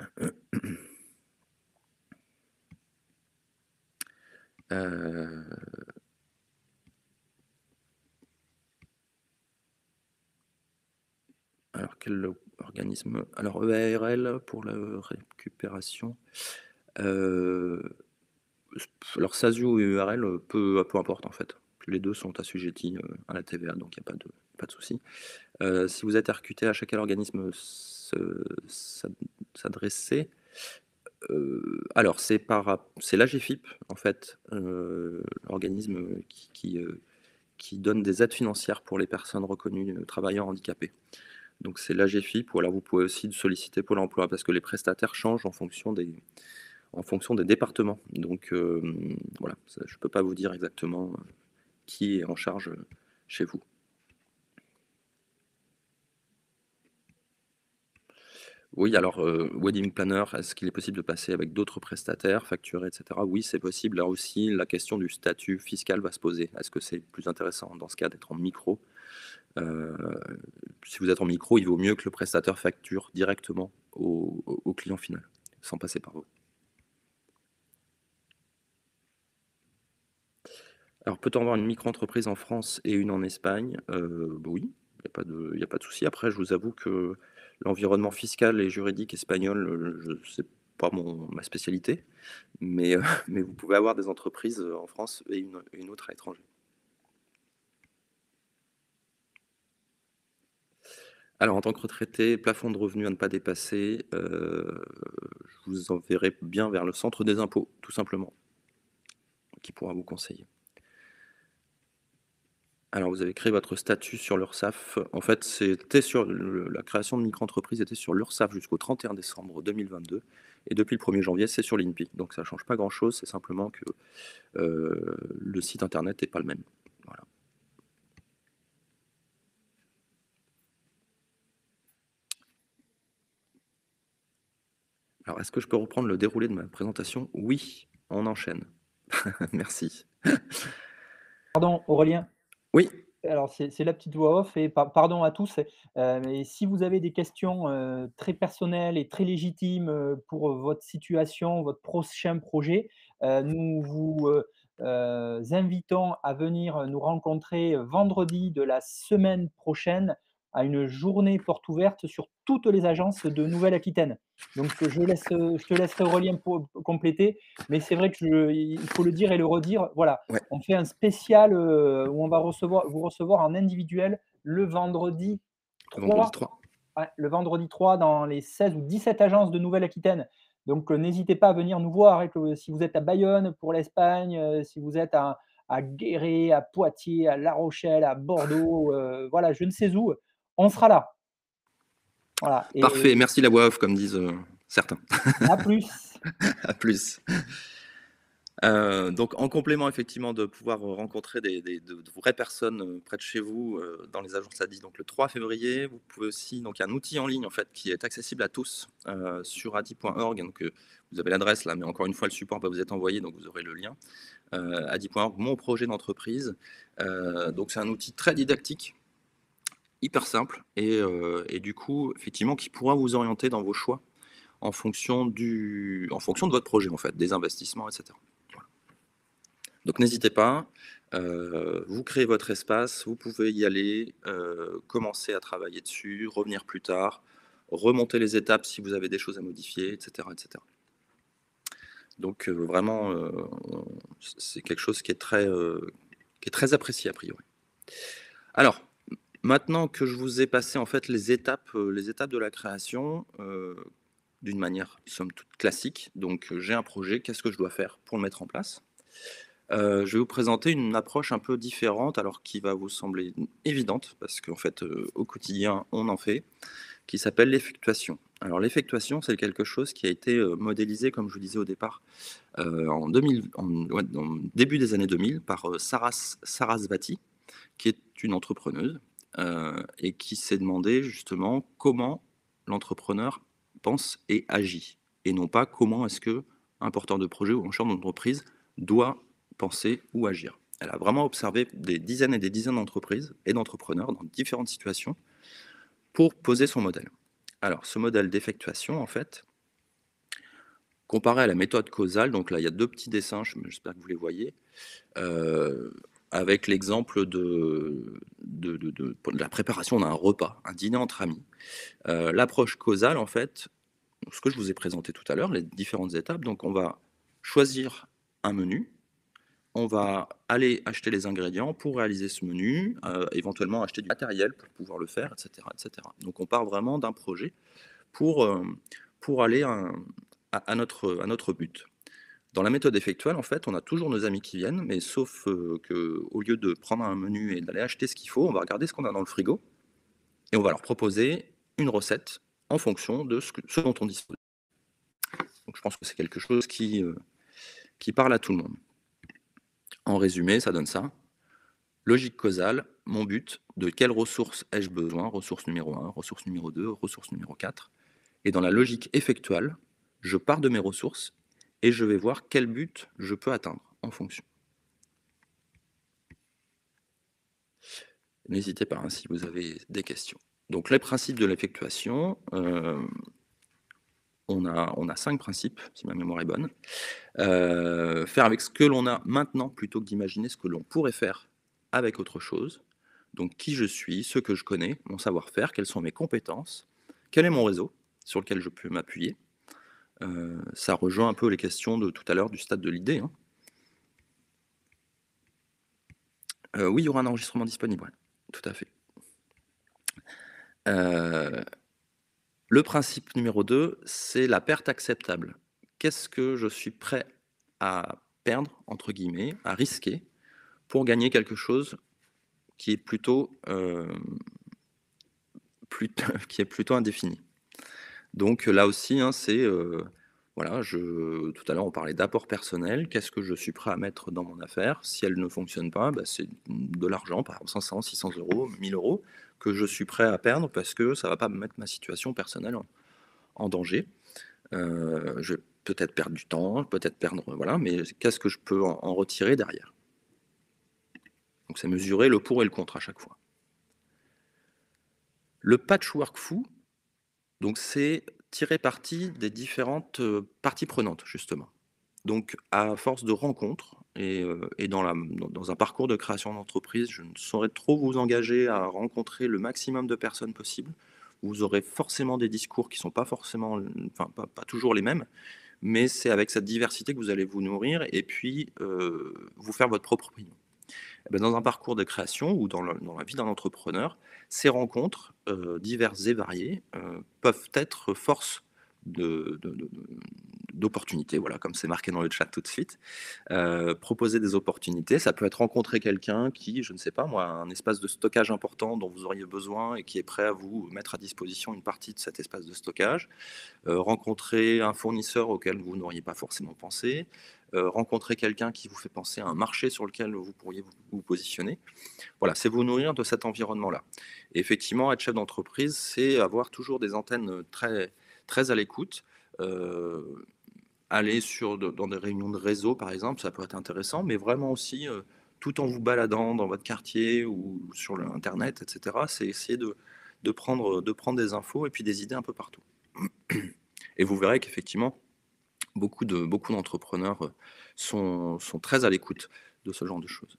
Heu, alors quel organisme? Alors E A R L pour la récupération, heu, alors SASU ou E A R L, heu, peu peu importe en fait. Les deux sont assujettis, heu, à la T V A, donc il y a pas de pas de souci. Heu, si vous êtes R Q T H, à quel organisme se s'ad s'adresser? Heu, alors c'est par rap c'est l'A G F I P en fait, heu, l'organisme, qui qui, heu, qui donne des aides financières pour les personnes reconnues, heu, travailleurs handicapés. Donc c'est l'A G F I P ou alors vous pouvez aussi solliciter Pôle emploi parce que les prestataires changent en fonction des en fonction des départements. Donc hem, voilà, ça je peux pas vous dire exactement, heu, qui est en charge, heu, chez vous. Oui, alors, heu, wedding planner, est-ce qu'il est possible de passer avec d'autres prestataires, facturer et cetera? Oui, c'est possible. Là aussi, la question du statut fiscal va se poser. Est-ce que c'est plus intéressant dans ce cas d'être en micro? Heu, si vous êtes en micro, il vaut mieux que le prestataire facture directement au au au client final, sans passer par vous. Alors peut-on avoir une micro-entreprise en France et une en Espagne? Heu, bah, oui, il y a pas de il y a pas de souci. Après, je vous avoue que l'environnement fiscal et juridique espagnol, heu, je c'est pas mon ma spécialité, mais heu, mais vous pouvez avoir des entreprises, heu, en France et une une autre à l'étranger. Alors en tant que retraité, plafond de revenus à ne pas dépasser, heu, je vous enverrai bien vers le centre des impôts, tout simplement, qui pourra vous conseiller. Alors, vous avez créé votre statut sur l'Urssaf. En fait, c'était sur le la création de micro-entreprise était sur l'Urssaf jusqu'au trente et un décembre deux mille vingt-deux et depuis le premier janvier, c'est sur l'INPI. Donc ça change pas grand-chose, c'est simplement que, heu, le site internet est pas le même. Voilà. Alors, est-ce que je peux reprendre le déroulé de ma présentation? Oui, on enchaîne. Merci. Pardon Aurélien? Oui, Alors c'est c'est la petite voix off et pa pardon à tous, heu, mais si vous avez des questions, heu, très personnelles et très légitimes, heu, pour votre situation, votre prochain projet, heu, nous vous, heu heu, invitons à venir nous rencontrer vendredi de la semaine prochaine à une journée porte ouverte sur toutes les agences de Nouvelle-Aquitaine. Donc je laisse, heu, je te laisserai Aurélien pour compléter, mais c'est vrai que je il faut le dire et le redire, voilà, ouais, on fait un spécial, heu, où on va recevoir vous recevoir en individuel le vendredi vendredi trois, trois. ouais, le vendredi trois dans les seize ou dix-sept agences de Nouvelle-Aquitaine. Donc, heu, n'hésitez pas à venir nous voir et que si vous êtes à Bayonne pour l'Espagne, heu, si vous êtes à à Guéret, à Poitiers, à La Rochelle, à Bordeaux, heu, voilà, je ne sais où, on sera là. Voilà Parfait, et merci la voix off comme disent, heu, certains. à plus. À plus. Heu, donc en complément effectivement de pouvoir, heu, rencontrer des des de de vraies personnes, heu, près de chez vous, heu, dans les agences A D I, donc le trois février, vous pouvez aussi donc il y a un outil en ligne en fait qui est accessible à tous, heu, sur adi point org, donc heu, vous avez l'adresse là, mais encore une fois le support va vous être envoyé, donc vous aurez le lien. euh, adi point org, mon projet d'entreprise. Euh, donc c'est un outil très didactique, hyper simple, et, euh, et du coup, effectivement, qui pourra vous orienter dans vos choix en fonction, du, en fonction de votre projet, en fait, des investissements, et cetera. Voilà. Donc n'hésitez pas, euh, vous créez votre espace, vous pouvez y aller, euh, commencer à travailler dessus, revenir plus tard, remonter les étapes si vous avez des choses à modifier, et cetera, et cetera. Donc euh, vraiment, euh, c'est quelque chose qui est très, euh, qui est très apprécié a priori. Alors, maintenant que je vous ai passé en fait les étapes, euh, les étapes de la création, euh, d'une manière somme toute classique, donc euh, j'ai un projet, qu'est-ce que je dois faire pour le mettre en place? Euh, je vais vous présenter une approche un peu différente, alors qui va vous sembler évidente, parce qu'en fait, euh, au quotidien, on en fait, qui s'appelle l'effectuation. Alors l'effectuation, c'est quelque chose qui a été euh, modélisé, comme je vous disais au départ, euh, en, deux mille, en, ouais, en début des années deux mille, par euh, Saras, Sarasvati, qui est une entrepreneuse, euh, et qui s'est demandé justement comment l'entrepreneur pense et agit, et non pas comment est-ce que un porteur de projet ou un chef d'entreprise doit penser ou agir. Elle a vraiment observé des dizaines et des dizaines d'entreprises et d'entrepreneurs dans différentes situations pour poser son modèle. Alors, ce modèle d'effectuation, en fait, comparé à la méthode causale, donc là, il y a deux petits dessins, j'espère que vous les voyez, euh, avec l'exemple de, de, de, de, de la préparation d'un repas, un dîner entre amis. Euh, L'approche causale, en fait, ce que je vous ai présenté tout à l'heure, les différentes étapes, donc on va choisir un menu, on va aller acheter les ingrédients pour réaliser ce menu, euh, éventuellement acheter du matériel pour pouvoir le faire, et cetera, et cetera. Donc on part vraiment d'un projet pour, euh, pour aller à, à, à, notre, à notre but. Dans la méthode effectuelle, en fait, on a toujours nos amis qui viennent, mais sauf euh, qu'au lieu de prendre un menu et d'aller acheter ce qu'il faut, on va regarder ce qu'on a dans le frigo et on va leur proposer une recette en fonction de ce, que, ce dont on dispose. Donc je pense que c'est quelque chose qui, euh, qui parle à tout le monde. En résumé, ça donne ça. Logique causale, mon but, de quelles ressources ai-je besoin? Ressource numéro un, ressource numéro deux, ressource numéro quatre. Et dans la logique effectuelle, je pars de mes ressources et je vais voir quel but je peux atteindre en fonction. N'hésitez pas hein, si vous avez des questions. Donc les principes de l'effectuation, euh, on, a, on a cinq principes, si ma mémoire est bonne. Euh, faire avec ce que l'on a maintenant plutôt que d'imaginer ce que l'on pourrait faire avec autre chose. Donc qui je suis, ce que je connais, mon savoir-faire, quelles sont mes compétences, quel est mon réseau sur lequel je peux m'appuyer. Euh, ça rejoint un peu les questions de tout à l'heure du stade de l'idée. Hein. Euh, oui, il y aura un enregistrement disponible, ouais, tout à fait. Euh, le principe numéro deux, c'est la perte acceptable. Qu'est-ce que je suis prêt à perdre, entre guillemets, à risquer, pour gagner quelque chose qui est plutôt, euh, plutôt, qui est plutôt indéfini. Donc là aussi, hein, c'est... Euh, voilà, je, tout à l'heure, on parlait d'apport personnel. Qu'est-ce que je suis prêt à mettre dans mon affaire? Si elle ne fonctionne pas, bah, c'est de l'argent, par exemple cinq cents, six cents euros, mille euros, que je suis prêt à perdre parce que ça ne va pas me mettre ma situation personnelle en, en danger. Euh, je vais peut-être perdre du temps, peut-être perdre... Voilà, mais qu'est-ce que je peux en, en retirer derrière? Donc c'est mesurer le pour et le contre à chaque fois. Le patchwork fou, donc c'est tirer parti des différentes euh, parties prenantes, justement. Donc, à force de rencontres, et, euh, et dans, la, dans, dans un parcours de création d'entreprise, je ne saurais trop vous engager à rencontrer le maximum de personnes possible. Vous aurez forcément des discours qui ne sont pas forcément, enfin, pas, pas toujours les mêmes, mais c'est avec cette diversité que vous allez vous nourrir et puis euh, vous faire votre propre opinion. Et bien, dans un parcours de création ou dans, le, dans la vie d'un entrepreneur, ces rencontres euh, diverses et variées euh, peuvent être force de, de, de, d'opportunités, voilà, comme c'est marqué dans le chat tout de suite. Euh, proposer des opportunités, ça peut être rencontrer quelqu'un qui, je ne sais pas moi, a un espace de stockage important dont vous auriez besoin et qui est prêt à vous mettre à disposition une partie de cet espace de stockage. Euh, rencontrer un fournisseur auquel vous n'auriez pas forcément pensé. Euh, rencontrer quelqu'un qui vous fait penser à un marché sur lequel vous pourriez vous, vous positionner. Voilà, c'est vous nourrir de cet environnement-là. Et effectivement, être chef d'entreprise, c'est avoir toujours des antennes très, très à l'écoute, euh, aller sur de dans des réunions de réseau, par exemple, ça peut être intéressant, mais vraiment aussi, heu, tout en vous baladant dans votre quartier ou sur le internet et cetera, c'est essayer de de prendre, de prendre des infos et puis des idées un peu partout. Et vous verrez qu'effectivement, beaucoup de beaucoup d'entrepreneurs, heu, sont sont très à l'écoute de ce genre de choses.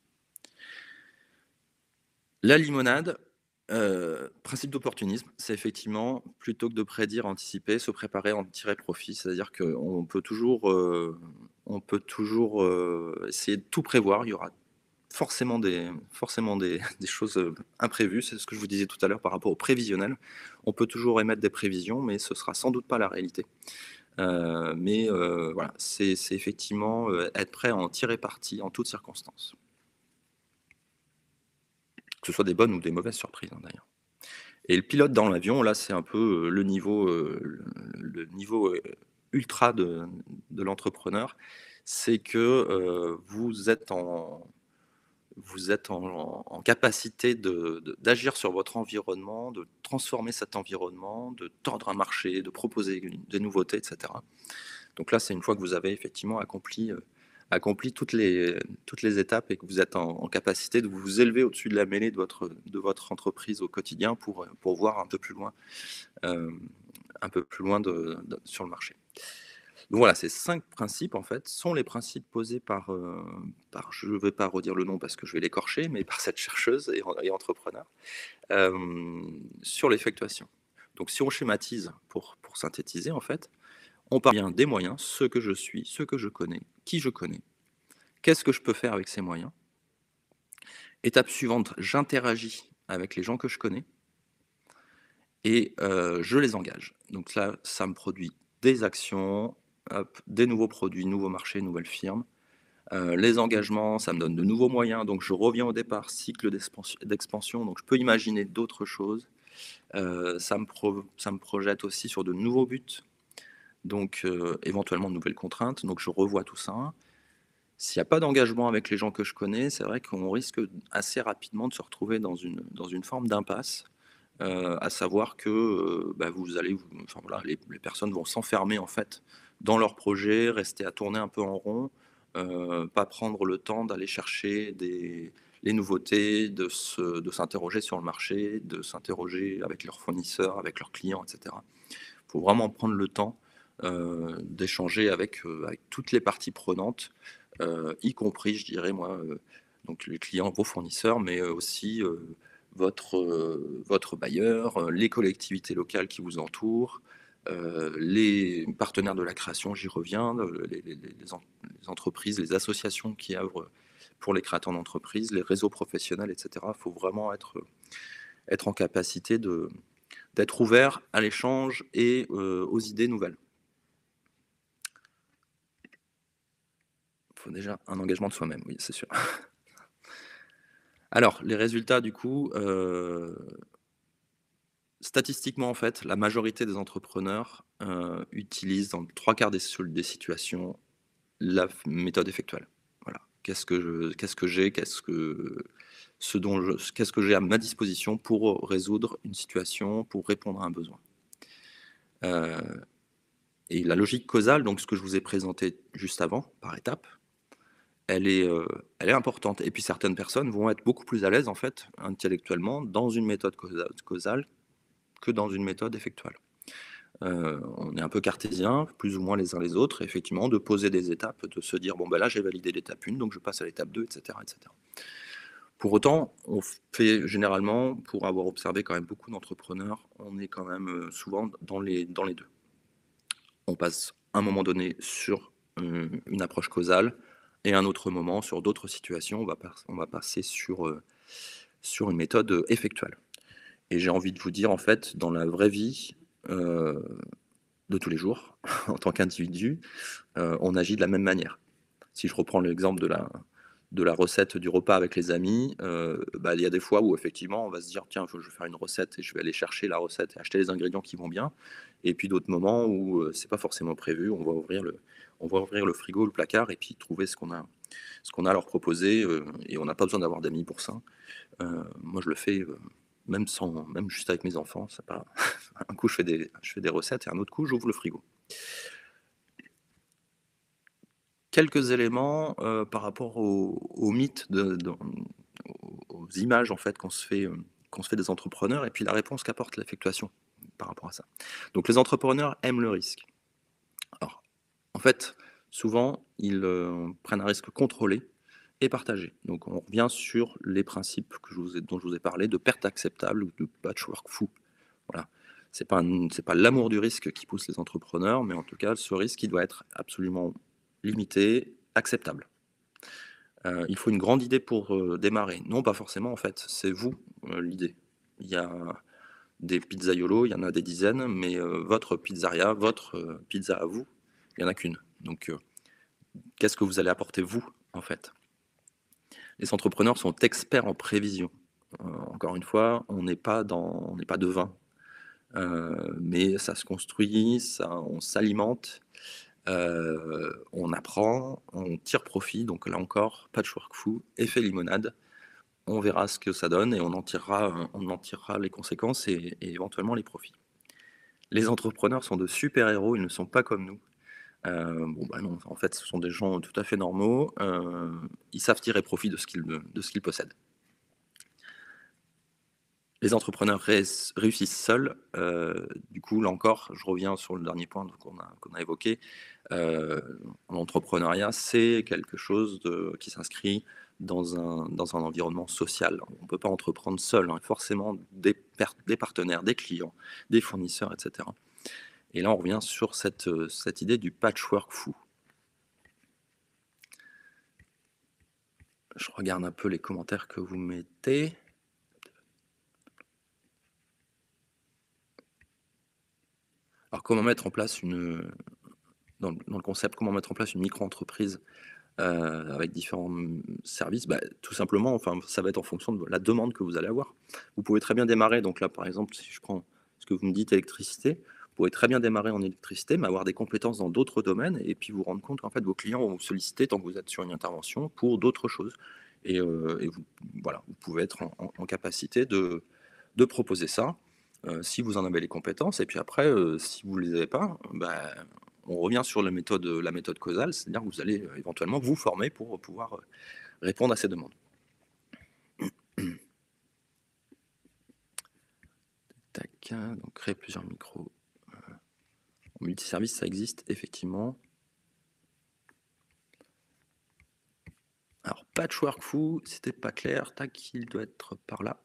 La limonade, heu, principe d'opportunisme, c'est effectivement, plutôt que de prédire, anticiper, se préparer, en tirer profit. C'est-à-dire qu'on peut toujours, heu, on peut toujours, heu, essayer de tout prévoir. Il y aura forcément des forcément des des choses, heu, imprévues. C'est ce que je vous disais tout à l'heure par rapport au prévisionnel. On peut toujours émettre des prévisions, mais ce sera sans doute pas la réalité. Heu, mais heu, voilà, c'est c'est effectivement, heu, être prêt à en tirer parti en toutes circonstances. Que ce soit des bonnes ou des mauvaises surprises, hein, d'ailleurs. Et le pilote dans l'avion, là, c'est un peu, heu, le niveau, heu, le le niveau, heu, ultra de de l'entrepreneur. C'est que, heu, vous êtes en vous êtes en en capacité de de d'agir sur votre environnement, de transformer cet environnement, de tordre un marché, de proposer une des nouveautés et cetera. Donc là, c'est une fois que vous avez effectivement accompli, heu, accompli toutes les toutes les étapes et que vous êtes en en capacité de vous élever au-dessus de la mêlée de votre de votre entreprise au quotidien pour, heu, pour voir un peu plus loin, hem, un peu plus loin de de sur le marché. Donc voilà, ces cinq principes, en fait, sont les principes posés par, heu, par je ne vais pas redire le nom parce que je vais l'écorcher, mais par cette chercheuse et et entrepreneur, hem, sur l'effectuation. Donc si on schématise pour pour synthétiser, en fait, on part bien des moyens, ce que je suis, ce que je connais, qui je connais, qu'est-ce que je peux faire avec ces moyens? Étape suivante, j'interagis avec les gens que je connais et heu, je les engage. Donc là, ça me produit des actions, hop, des nouveaux produits, nouveaux marchés, nouvelles firmes. Heu, les engagements, ça me donne de nouveaux moyens, donc je reviens au départ, cycle d'expansion d'expansion, donc je peux imaginer d'autres choses. Heu, ça me pro ça me projette aussi sur de nouveaux buts, donc heu, éventuellement de nouvelles contraintes, donc je revois tout ça. S'il y a pas d'engagement avec les gens que je connais, c'est vrai qu'on risque assez rapidement de se retrouver dans une dans une forme d'impasse, heu, à savoir que, heu, bah, vous allez vous enfin voilà, les les personnes vont s'enfermer en fait dans leur projet, rester à tourner un peu en rond, heu, pas prendre le temps d'aller chercher des les nouveautés, de se de s'interroger sur le marché, de s'interroger avec leurs fournisseurs, avec leurs clients et cetera. Il faut vraiment prendre le temps, heu, d'échanger avec, heu, avec toutes les parties prenantes, heu, y compris, je dirais moi, heu, donc les clients, vos fournisseurs, mais heu, aussi, heu, votre, heu, votre bailleur, heu, les collectivités locales qui vous entourent, heu, les partenaires de la création, j'y reviens, heu, les les les en les entreprises, les associations qui œuvrent pour les créateurs d'entreprises, les réseaux professionnels et cetera. Il faut vraiment être, être en capacité de d'être ouvert à l'échange et heu, aux idées nouvelles. Il faut déjà un engagement de soi-même, oui, c'est sûr. Alors, les résultats du coup, heu, statistiquement, en fait, la majorité des entrepreneurs, heu, utilisent dans trois quarts des sol des situations la f méthode effectuelle. Voilà. Qu'est-ce que je qu'est-ce que j'ai? Qu'est-ce que ce dont je qu'est-ce que j'ai à ma disposition pour résoudre une situation, pour répondre à un besoin? Heu et la logique causale, donc ce que je vous ai présenté juste avant, par étapes, elle est, heu, elle est importante et puis certaines personnes vont être beaucoup plus à l'aise, en fait, intellectuellement, dans une méthode causa causale que dans une méthode effectuelle. Heu, on est un peu cartésien, plus ou moins les uns les autres, et effectivement, de poser des étapes, de se dire: «Bon, bah, là, j'ai validé l'étape un, donc je passe à l'étape deux, et cetera, et cetera». Pour autant, on fait généralement, pour avoir observé quand même beaucoup d'entrepreneurs, on est quand même, heu, souvent dans les dans les deux. On passe un moment donné sur, heu, une approche causale et un autre moment sur d'autres situations, on va pas on va passer sur, heu, sur une méthode, heu, effectuelle. Et j'ai envie de vous dire, en fait, dans la vraie vie, heu, de tous les jours, en tant qu'individu, heu, on agit de la même manière. Si je reprends l'exemple de la de la recette du repas avec les amis, heu, bah, il y a des fois où effectivement on va se dire: «Tiens, faut que je vais faire une recette et je vais aller chercher la recette et acheter les ingrédients qui vont bien». Et puis d'autres moments où, heu, c'est pas forcément prévu, on va ouvrir le on va ouvrir le frigo, le placard et puis trouver ce qu'on a ce qu'on a à leur proposer, heu et on n'a pas besoin d'avoir d'amis pour ça. Heu, moi je le fais, heu, même sans même juste avec mes enfants, c'est pas un coup je fais des je fais des recettes et un autre coup j'ouvre le frigo. quelques éléments, heu, par rapport au au mythe de de aux aux images en fait qu'on se fait, hem, qu'on se fait des entrepreneurs et puis la réponse qu'apporte l'effectuation par rapport à ça. Donc les entrepreneurs aiment le risque. Alors, en fait, souvent, ils, heu, prennent un risque contrôlé et partagé. Donc on revient sur les principes que je vous ai dont je vous ai parlé de perte acceptable ou de patchwork fou. Voilà. C'est pas un c'est pas l'amour du risque qui pousse les entrepreneurs, mais en tout cas, ce risque, il doit être absolument limité, acceptable. Heu, il faut une grande idée pour, heu, démarrer. Non, pas forcément en fait, c'est vous, heu, l'idée. Il y a des pizzaiolos, il y en a des dizaines, mais heu, votre pizzeria, votre, heu, pizza à vous, il y en a qu'une. Donc heu, qu'est-ce que vous allez apporter vous, en fait? Les entrepreneurs sont experts en prévision. Heu, encore une fois, on n'est pas dans on n'est pas devin, heu, mais ça se construit, ça on s'alimente, heu, on apprend, on tire profit, donc là encore, patchwork fou, effet limonade. On verra ce que ça donne et on en tirera, heu, on en tirera les conséquences et et éventuellement les profits. Les entrepreneurs sont de super héros, ils ne sont pas comme nous. Heu, bon, bah, non, en fait, ce sont des gens tout à fait normaux, heu, ils savent tirer profit de ce qu'ils, de ce qu'ils possèdent. Les entrepreneurs réess réussissent seuls, heu, du coup, là encore, je reviens sur le dernier point qu'on a qu'on a évoqué. Heu, l'entrepreneuriat, c'est quelque chose de qui s'inscrit dans un dans un environnement social. On ne peut pas entreprendre seul, hein, forcément des per des partenaires, des clients, des fournisseurs et cetera. Et là, on revient sur cette, heu, cette idée du patchwork fou. Je regarde un peu les commentaires que vous mettez. Alors comment mettre en place une, dans le dans le concept, comment mettre en place une micro-entreprise, heu, avec différents, mmh, services? Bah, tout simplement, enfin, ça va être en fonction de la demande que vous allez avoir. Vous pouvez très bien démarrer, donc là, par exemple, si je prends ce que vous me dites, électricité, vous pouvez très bien démarrer en électricité, mais avoir des compétences dans d'autres domaines et puis vous rendre compte qu'en fait, vos clients vont vous solliciter tant que vous êtes sur une intervention pour d'autres choses et heu et vous voilà, vous pouvez être en en en capacité de de proposer ça, heu, si vous en avez les compétences et puis après, heu, si vous les avez pas, bah, on revient sur la méthode, la méthode causale, c'est-à-dire que vous allez, heu, éventuellement vous former pour pouvoir, heu, répondre à ces demandes. Tac, donc créer plusieurs micros. En multiservice, ça existe effectivement. Alors patchwork fou, c'était pas clair, tac, il doit être par là.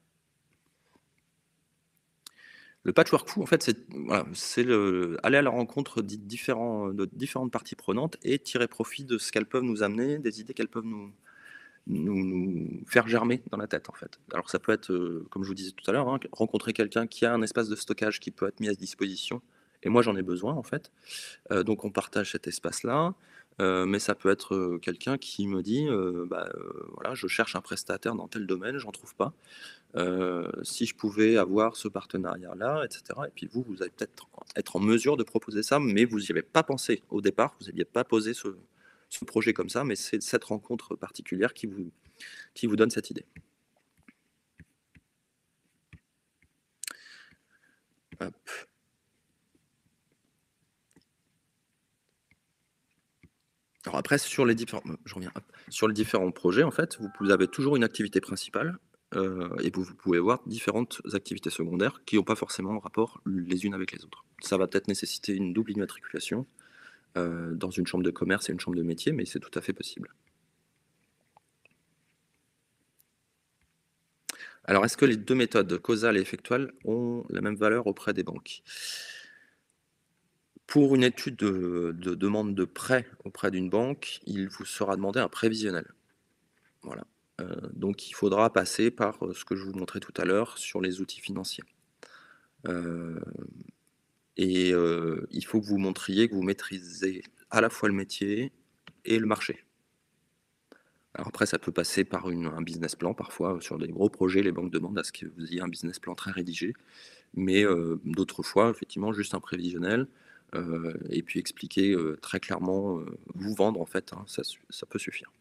Le patchwork fou, en fait, c'est voilà, c'est le aller à la rencontre de différents de différentes parties prenantes et tirer profit de ce qu'elles peuvent nous amener, des idées qu'elles peuvent nous nous nous faire germer dans la tête, en fait. Alors ça peut être, heu, comme je vous disais tout à l'heure, hein, rencontrer quelqu'un qui a un espace de stockage qui peut être mis à disposition et moi j'en ai besoin, en fait. Heu, donc on partage cet espace-là, heu, mais ça peut être, heu, quelqu'un qui me dit, heu: «Bah, heu, voilà, je cherche un prestataire dans tel domaine, j'en trouve pas. Heu, si je pouvais avoir ce partenariat-là» et cetera et puis vous, vous allez peut-être être en mesure de proposer ça, mais vous y avez pas pensé au départ, vous n'aviez pas posé ce ce projet comme ça, mais c'est cette rencontre particulière qui vous qui vous donne cette idée. Hop. Alors après sur les différents je reviens, hop. Sur les différents projets, en fait, vous vous avez toujours une activité principale, heu et vous vous pouvez avoir différentes activités secondaires qui n'ont pas forcément rapport les unes avec les autres. Ça va peut-être nécessiter une double immatriculation, heu, dans une chambre de commerce et une chambre de métier, mais c'est tout à fait possible. Alors est-ce que les deux méthodes, causale et effectuelle, ont la même valeur auprès des banques? Pour une étude de de demande de prêt auprès d'une banque, il vous sera demandé un prévisionnel. Voilà, heu, donc il faudra passer par, heu, ce que je vous montrais tout à l'heure sur les outils financiers. Heu et heu, il faut que vous montriez que vous maîtrisez à la fois le métier et le marché. Alors après ça peut passer par une un business plan parfois, sur des gros projets, les banques demandent à ce que vous ayez un business plan très rédigé. Mais heu, d'autres fois, effectivement, juste un prévisionnel, heu et puis expliquer, heu, très clairement, heu, vous vendre en fait, hein, ça su ça peut suffire.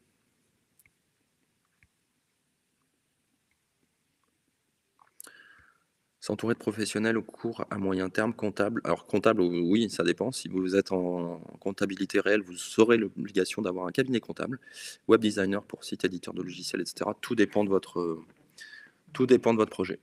S'entourer de professionnels au court à moyen terme, comptable. Alors comptable, heu, oui, ça dépend. Si vous êtes en comptabilité réelle, vous aurez l'obligation d'avoir un cabinet comptable. Web designer pour site, éditeur de logiciels et cetera. Tout dépend de votre, heu, tout dépend de votre projet.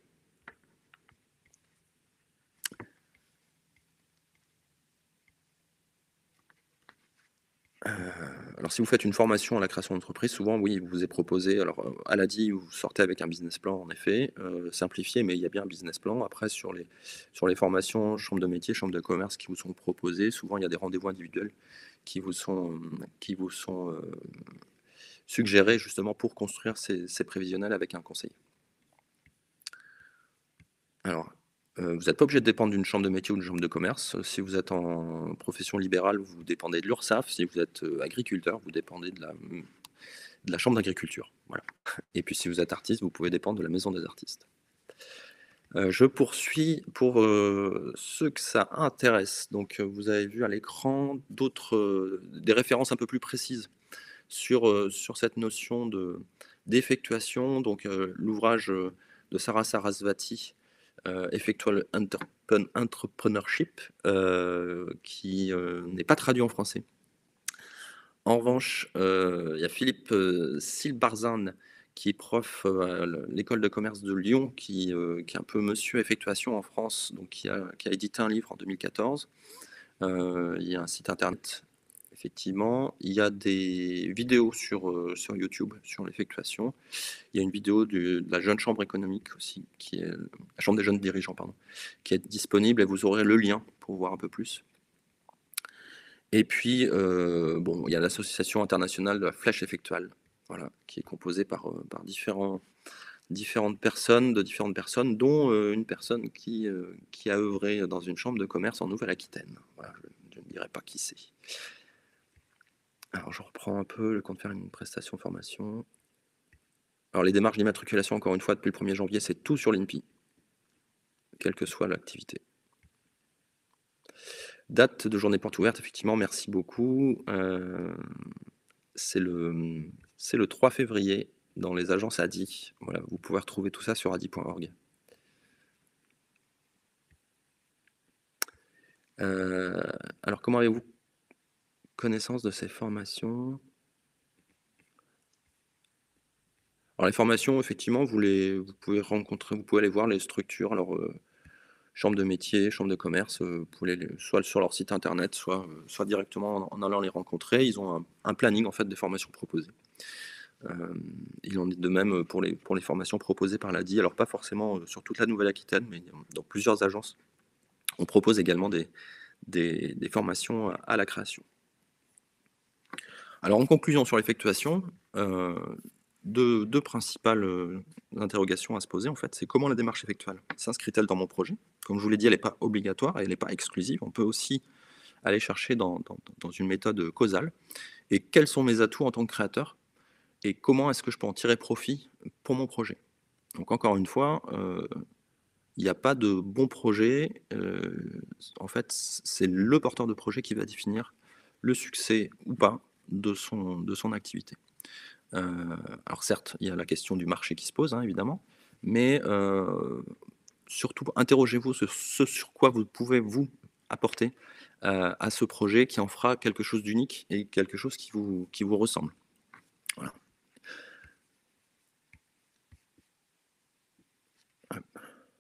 Heu, alors si vous faites une formation à la création d'entreprise, souvent oui, il vous est proposé alors, heu, à l'A D I, vous sortez avec un business plan en effet, heu, simplifié, mais il y a bien un business plan. Après sur les sur les formations chambre de métiers, chambre de commerce qui vous sont proposées, souvent il y a des rendez-vous individuels qui vous sont, hem, qui vous sont, heu, suggérés justement pour construire ces ces prévisionnels avec un conseiller. Alors, heu, vous n'êtes pas obligé de dépendre d'une chambre de métier ou d'une chambre de commerce. Si vous êtes en profession libérale, vous dépendez de l'URSSAF. Si vous êtes, heu, agriculteur, vous dépendez de la, mmh, de la chambre d'agriculture, voilà. Et puis si vous êtes artiste, vous pouvez dépendre de la maison des artistes. Heu, je poursuis pour, heu, ceux que ça intéresse. Donc, heu, vous avez vu à l'écran d'autres, heu, des références un peu plus précises sur, heu, sur cette notion de d'effectuation. Donc, heu, l'ouvrage, heu, de Sarah Sarasvati, heu, Effectual Entrepren Entrepreneurship, heu, qui, heu, n'est pas traduit en français. En revanche, heu, il y a Philippe, heu, Silbarzan qui est prof, heu, à l l'école de commerce de Lyon qui, heu, qui est un peu monsieur effectuation en France, donc qui a qui a édité un livre en deux mille quatorze. Heu, il y a un site internet, effectivement. Il y a des vidéos sur, heu, sur YouTube sur l'effectuation. Il y a une vidéo du de la Jeune Chambre économique aussi qui est, la Chambre des jeunes dirigeants, pardon, qui est disponible et vous aurez le lien pour voir un peu plus. Et puis, heu, bon, il y a l'association internationale de la flèche effectuale, voilà, qui est composée par, heu, par différents différentes personnes, de différentes personnes, dont, heu, une personne qui, heu, qui a œuvré dans une chambre de commerce en Nouvelle-Aquitaine. Voilà, je je ne dirai pas qui c'est. Alors je reprends un peu le compte faire une prestation formation. Alors les démarches d'immatriculation, encore une fois, depuis le premier janvier, c'est tout sur l'INPI, quelle que soit l'activité. Date de journée porte ouverte, effectivement, merci beaucoup. Heu, c'est le, mmh, c'est le trois février dans les agences A D I. Voilà, vous pouvez retrouver tout ça sur adi point org. Heu, alors comment avez-vous connaissance de ces formations? Alors les formations, effectivement, vous les vous pouvez rencontrer, vous pouvez aller voir les structures, alors, heu, chambre de métier, chambre de commerce, heu, vous pouvez les soit sur leur site internet, soit, heu, soit directement en en allant les rencontrer. Ils ont un un planning, en fait, des formations proposées. Hem, il en est de même, pour les pour les formations proposées par l'A D I. Alors pas forcément, heu, sur toute la Nouvelle-Aquitaine, mais dans dans plusieurs agences, on propose également des des des formations à à la création. Alors en conclusion sur l'effectuation, heu, deux deux principales, heu, interrogations à se poser en fait, c'est comment la démarche effectuelle s'inscrit-elle dans mon projet? Comme je vous l'ai dit, elle n'est pas obligatoire et elle n'est pas exclusive. On peut aussi aller chercher dans dans dans une méthode, causale. Et quels sont mes atouts en tant que créateur? Et comment est-ce que je peux en tirer profit pour mon projet? Donc encore une fois, heu, il n'y a pas de bon projet, heu, en fait, c'est le porteur de projet qui va définir le succès ou pas de son de son activité. Heu, alors certes, il y a la question du marché qui se pose, hein, évidemment, mais heu, surtout interrogez-vous sur ce sur quoi vous pouvez vous apporter, heu, à ce projet qui en fera quelque chose d'unique et quelque chose qui vous qui vous ressemble. Voilà. Hop,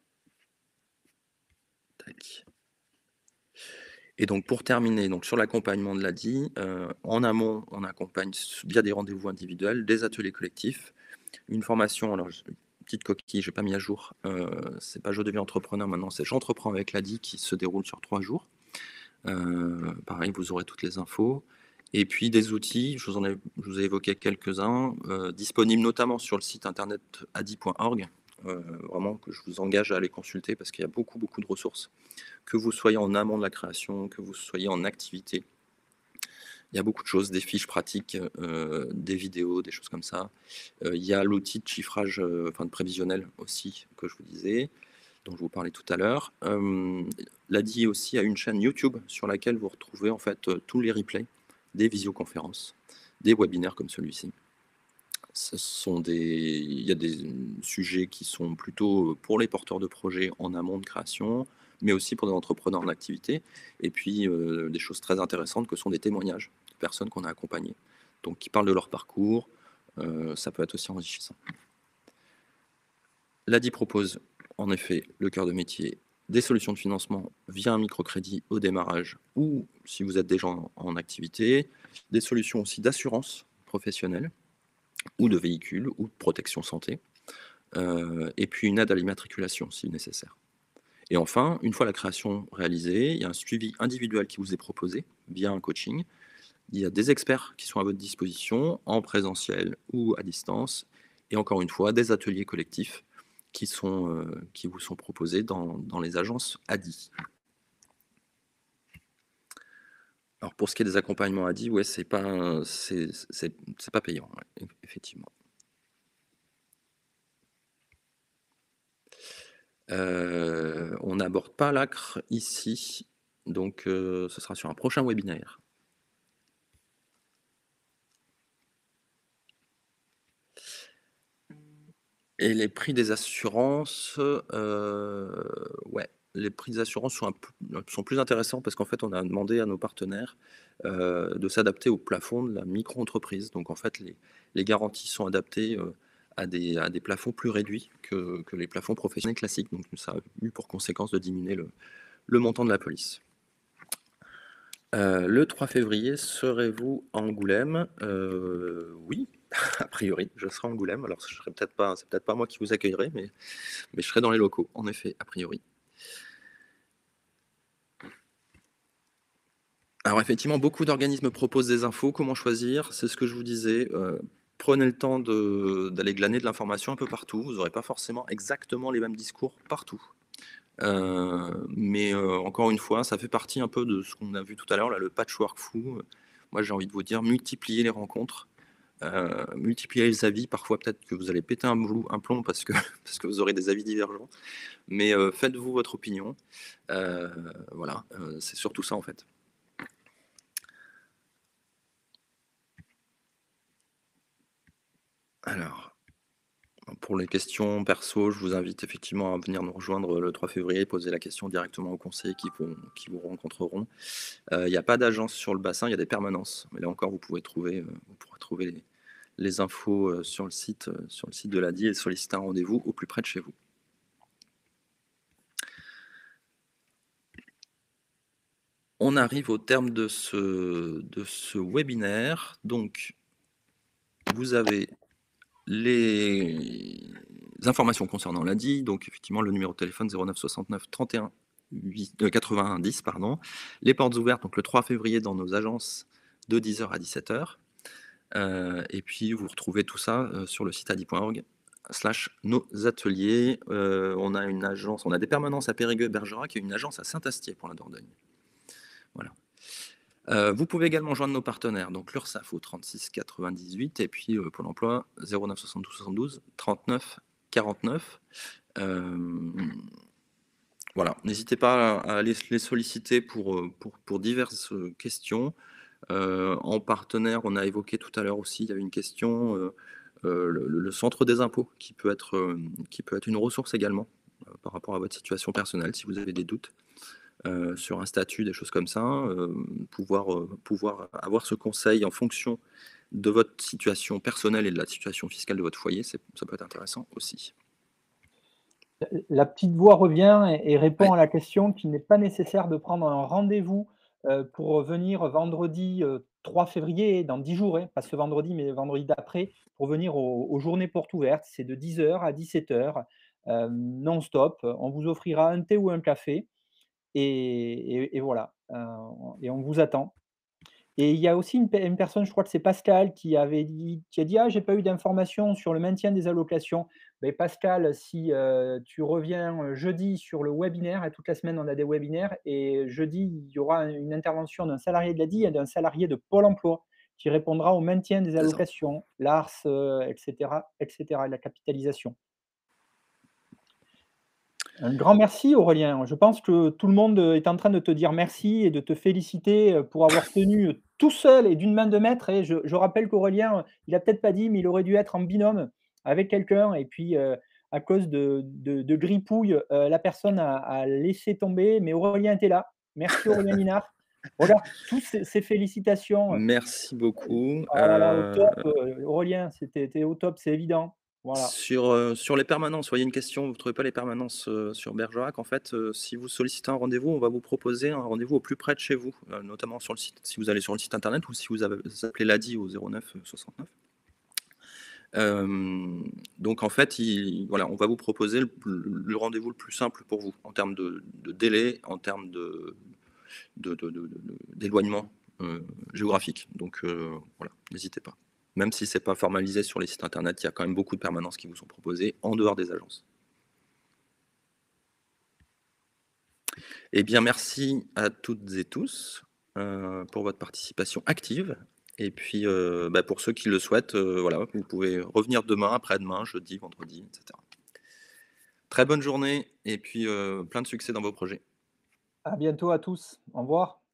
tac. Et donc pour terminer, donc sur l'accompagnement de l'A D I, heu, en amont, on accompagne s via des rendez-vous individuels, des ateliers collectifs, une formation, alors j petite coquille, j'ai pas mis à jour, heu, c'est pas «Je deviens entrepreneur» maintenant, c'est «J'entreprends avec l'A D I» qui se déroule sur trois jours. Heu, pareil, vous aurez toutes les infos et puis des outils, je vous en ai je vous ai évoqué quelques-uns, heu, disponibles notamment sur le site internet adi point org, heu, vraiment que je vous engage à aller consulter parce qu'il y a beaucoup, beaucoup de ressources. Que vous soyez en amont de la création, que vous soyez en activité, il y a beaucoup de choses, des fiches pratiques, heu, des vidéos, des choses comme ça. Heu, il y a l'outil de chiffrage, heu, enfin de prévisionnel aussi que je vous disais, dont je vous parlais tout à l'heure. Hem, L'A D I aussi a une chaîne YouTube sur laquelle vous retrouvez en fait, heu, tous les replays des visioconférences, des webinaires comme celui-ci. Ce sont des il y a des, mmh, sujets qui sont plutôt, pour les porteurs de projets en amont de création, mais aussi pour des entrepreneurs en activité et puis, heu, des choses très intéressantes que sont des témoignages de personnes qu'on a accompagnées. Donc qui parlent de leur parcours, heu, ça peut être aussi enrichissant. L'A D I propose en effet le cœur de métier, des solutions de financement via un microcrédit au démarrage ou si vous êtes déjà en en activité, des solutions aussi d'assurance professionnelle ou de véhicules ou de protection santé, heu et puis une aide à l'immatriculation si nécessaire. Et enfin, une fois la création réalisée, il y a un suivi individuel qui vous est proposé via un coaching. Il y a des experts qui sont à votre disposition en présentiel ou à distance et encore une fois des ateliers collectifs qui sont, heu, qui vous sont proposés dans dans les agences A D I. Alors pour ce qui est des accompagnements A D I, ouais, c'est pas c'est c'est c'est pas payant, ouais, eff effectivement. Heu, on n'aborde pas l'acre ici, donc heu, ce sera sur un prochain webinaire. Et les prix des assurances, heu, ouais, les prix des assurances sont un peu sont plus intéressants parce qu'en fait, on a demandé à nos partenaires, heu, de s'adapter au plafond de la micro-entreprise. Donc en fait, les les garanties sont adaptées, heu, à des à des plafonds plus réduits que que les plafonds professionnels classiques. Donc ça a eu pour conséquence de diminuer le le montant de la police. Heu, le trois février, serez-vous à Angoulême? Heu, oui, a priori, je serai à Angoulême. Alors je serai peut-être pas c'est peut-être pas moi qui vous accueillerai, mais mais je serai dans les locaux, en effet, a priori. Alors effectivement, beaucoup d'organismes proposent des infos. Comment choisir? C'est ce que je vous disais, heu, prenez le temps de d'aller glaner de l'information un peu partout. Vous n'aurez pas forcément exactement les mêmes discours partout. Heu, mais heu, encore une fois, ça fait partie un peu de ce qu'on a vu tout à l'heure là, le patchwork fou. Moi, j'ai envie de vous dire, multipliez les rencontres, heu, multipliez les avis. Parfois, peut-être que vous allez péter un blou un plomb parce que parce que vous aurez des avis divergents. Mais heu, faites-vous votre opinion. Heu, voilà, heu, c'est surtout ça, en fait. Alors, pour les questions perso, je vous invite effectivement à venir nous rejoindre le trois février, poser la question directement aux conseillers qui vont qui vous rencontreront. Heu, il y a pas d'agence sur le bassin, il y a des permanences. Mais là encore, vous pouvez trouver, heu, vous pourrez trouver les les infos, heu, sur le site, heu, sur le site de l'A D I et solliciter un rendez-vous au plus près de chez vous. On arrive au terme de ce de ce webinaire. Donc vous avez les informations concernant l'A D I, donc effectivement le numéro de téléphone zéro neuf soixante-neuf trente et un huit heu, quatre-vingt-un dix pardon. Les portes ouvertes donc le trois février dans nos agences de dix heures à dix-sept heures. Heu et puis vous retrouvez tout ça, heu, sur le site adi point org slash nos ateliers. Heu, on a une agence on a des permanences à Périgueux-Bergerac et une agence à Saint-Astier pour la Dordogne. Voilà. Heu, vous pouvez également joindre nos partenaires, donc l'Urssaf au trente-six quatre-vingt-dix-huit et puis, heu, Pôle emploi zéro neuf soixante-douze soixante-douze trente-neuf quarante-neuf. Hem, voilà, n'hésitez pas à à les les solliciter pour, heu, pour pour diverses, heu, questions. Heu, en partenaire, on a évoqué tout à l'heure aussi, il y avait une question, heu heu, le le le centre des impôts qui peut être, hem, qui peut être une ressource également, heu, par rapport à votre situation personnelle si vous avez des doutes. Heu, sur un statut, des choses comme ça, hem, pouvoir, heu, pouvoir avoir ce conseil en fonction de votre situation personnelle et de la situation fiscale de votre foyer, c'est ça peut être intéressant aussi. La petite voix revient et et Ouais, répond à la question qu'il n'est pas nécessaire de prendre un rendez-vous, heu, pour venir vendredi, heu, trois février, dans dix jours, hein, pas ce vendredi, mais le vendredi d'après, pour venir aux aux journées portes ouvertes. C'est de dix heures à dix-sept heures, heu, non-stop. On vous offrira un thé ou un café et et et voilà, heu, et on vous attend. Et il y a aussi une pe une personne, je crois que c'est Pascal, qui avait dit qui a dit: «Ah, j'ai pas eu d'informations sur le maintien des allocations». Beh, Pascal, si, heu, tu reviens, heu, jeudi sur le webinaire, et toute la semaine on a des webinaires, et jeudi, il y aura une intervention d'un salarié de l'A D I et d'un salarié de Pôle emploi qui répondra au maintien des c'est ça. allocations, l'A R S, heu, et cetera et cetera, et la capitalisation. Un grand merci Aurélien. Je pense que tout le monde, heu, est en train de te dire merci et de te féliciter, heu, pour avoir tenu, heu, tout seul et d'une main de maître et je je rappelle qu'Aurélien, heu, il a peut-être pas dit, mais il aurait dû être en binôme avec quelqu'un et puis, heu, à cause de de de gripouille, heu, la personne a a laissé tomber, mais Aurélien était là. Merci Aurélien Linard. Regarde tous ces ces félicitations, heu, Merci beaucoup. oh là là, au Heu, top, heu, Aurélien, c'était tu es au top, c'est évident. Voilà. sur, heu, sur les permanences, voyez une question, vous ne trouvez pas les permanences, heu, sur Bergerac. En fait, heu, si vous sollicitez un rendez-vous, on va vous proposer un rendez-vous au plus près de chez vous, heu, notamment sur le site. Si vous allez sur le site internet ou si vous avez vous appelez l'A D I au zéro neuf soixante-neuf. Hem, donc en fait, il voilà, on va vous proposer le le rendez-vous le plus simple pour vous, en termes de de délai, en termes de de de de de d'éloignement, heu, géographique. Donc heu, voilà, n'hésitez pas. Même si c'est pas formalisé sur les sites internet, il y a quand même beaucoup de permanences qui vous sont proposées en dehors des agences. Eh bien, merci à toutes et tous, heu, pour votre participation active et puis, heu, bah, pour ceux qui le souhaitent, heu, voilà, vous pouvez revenir demain, après-demain, jeudi, vendredi, et cetera. Très bonne journée et puis, heu, plein de succès dans vos projets. À bientôt à tous. Au revoir.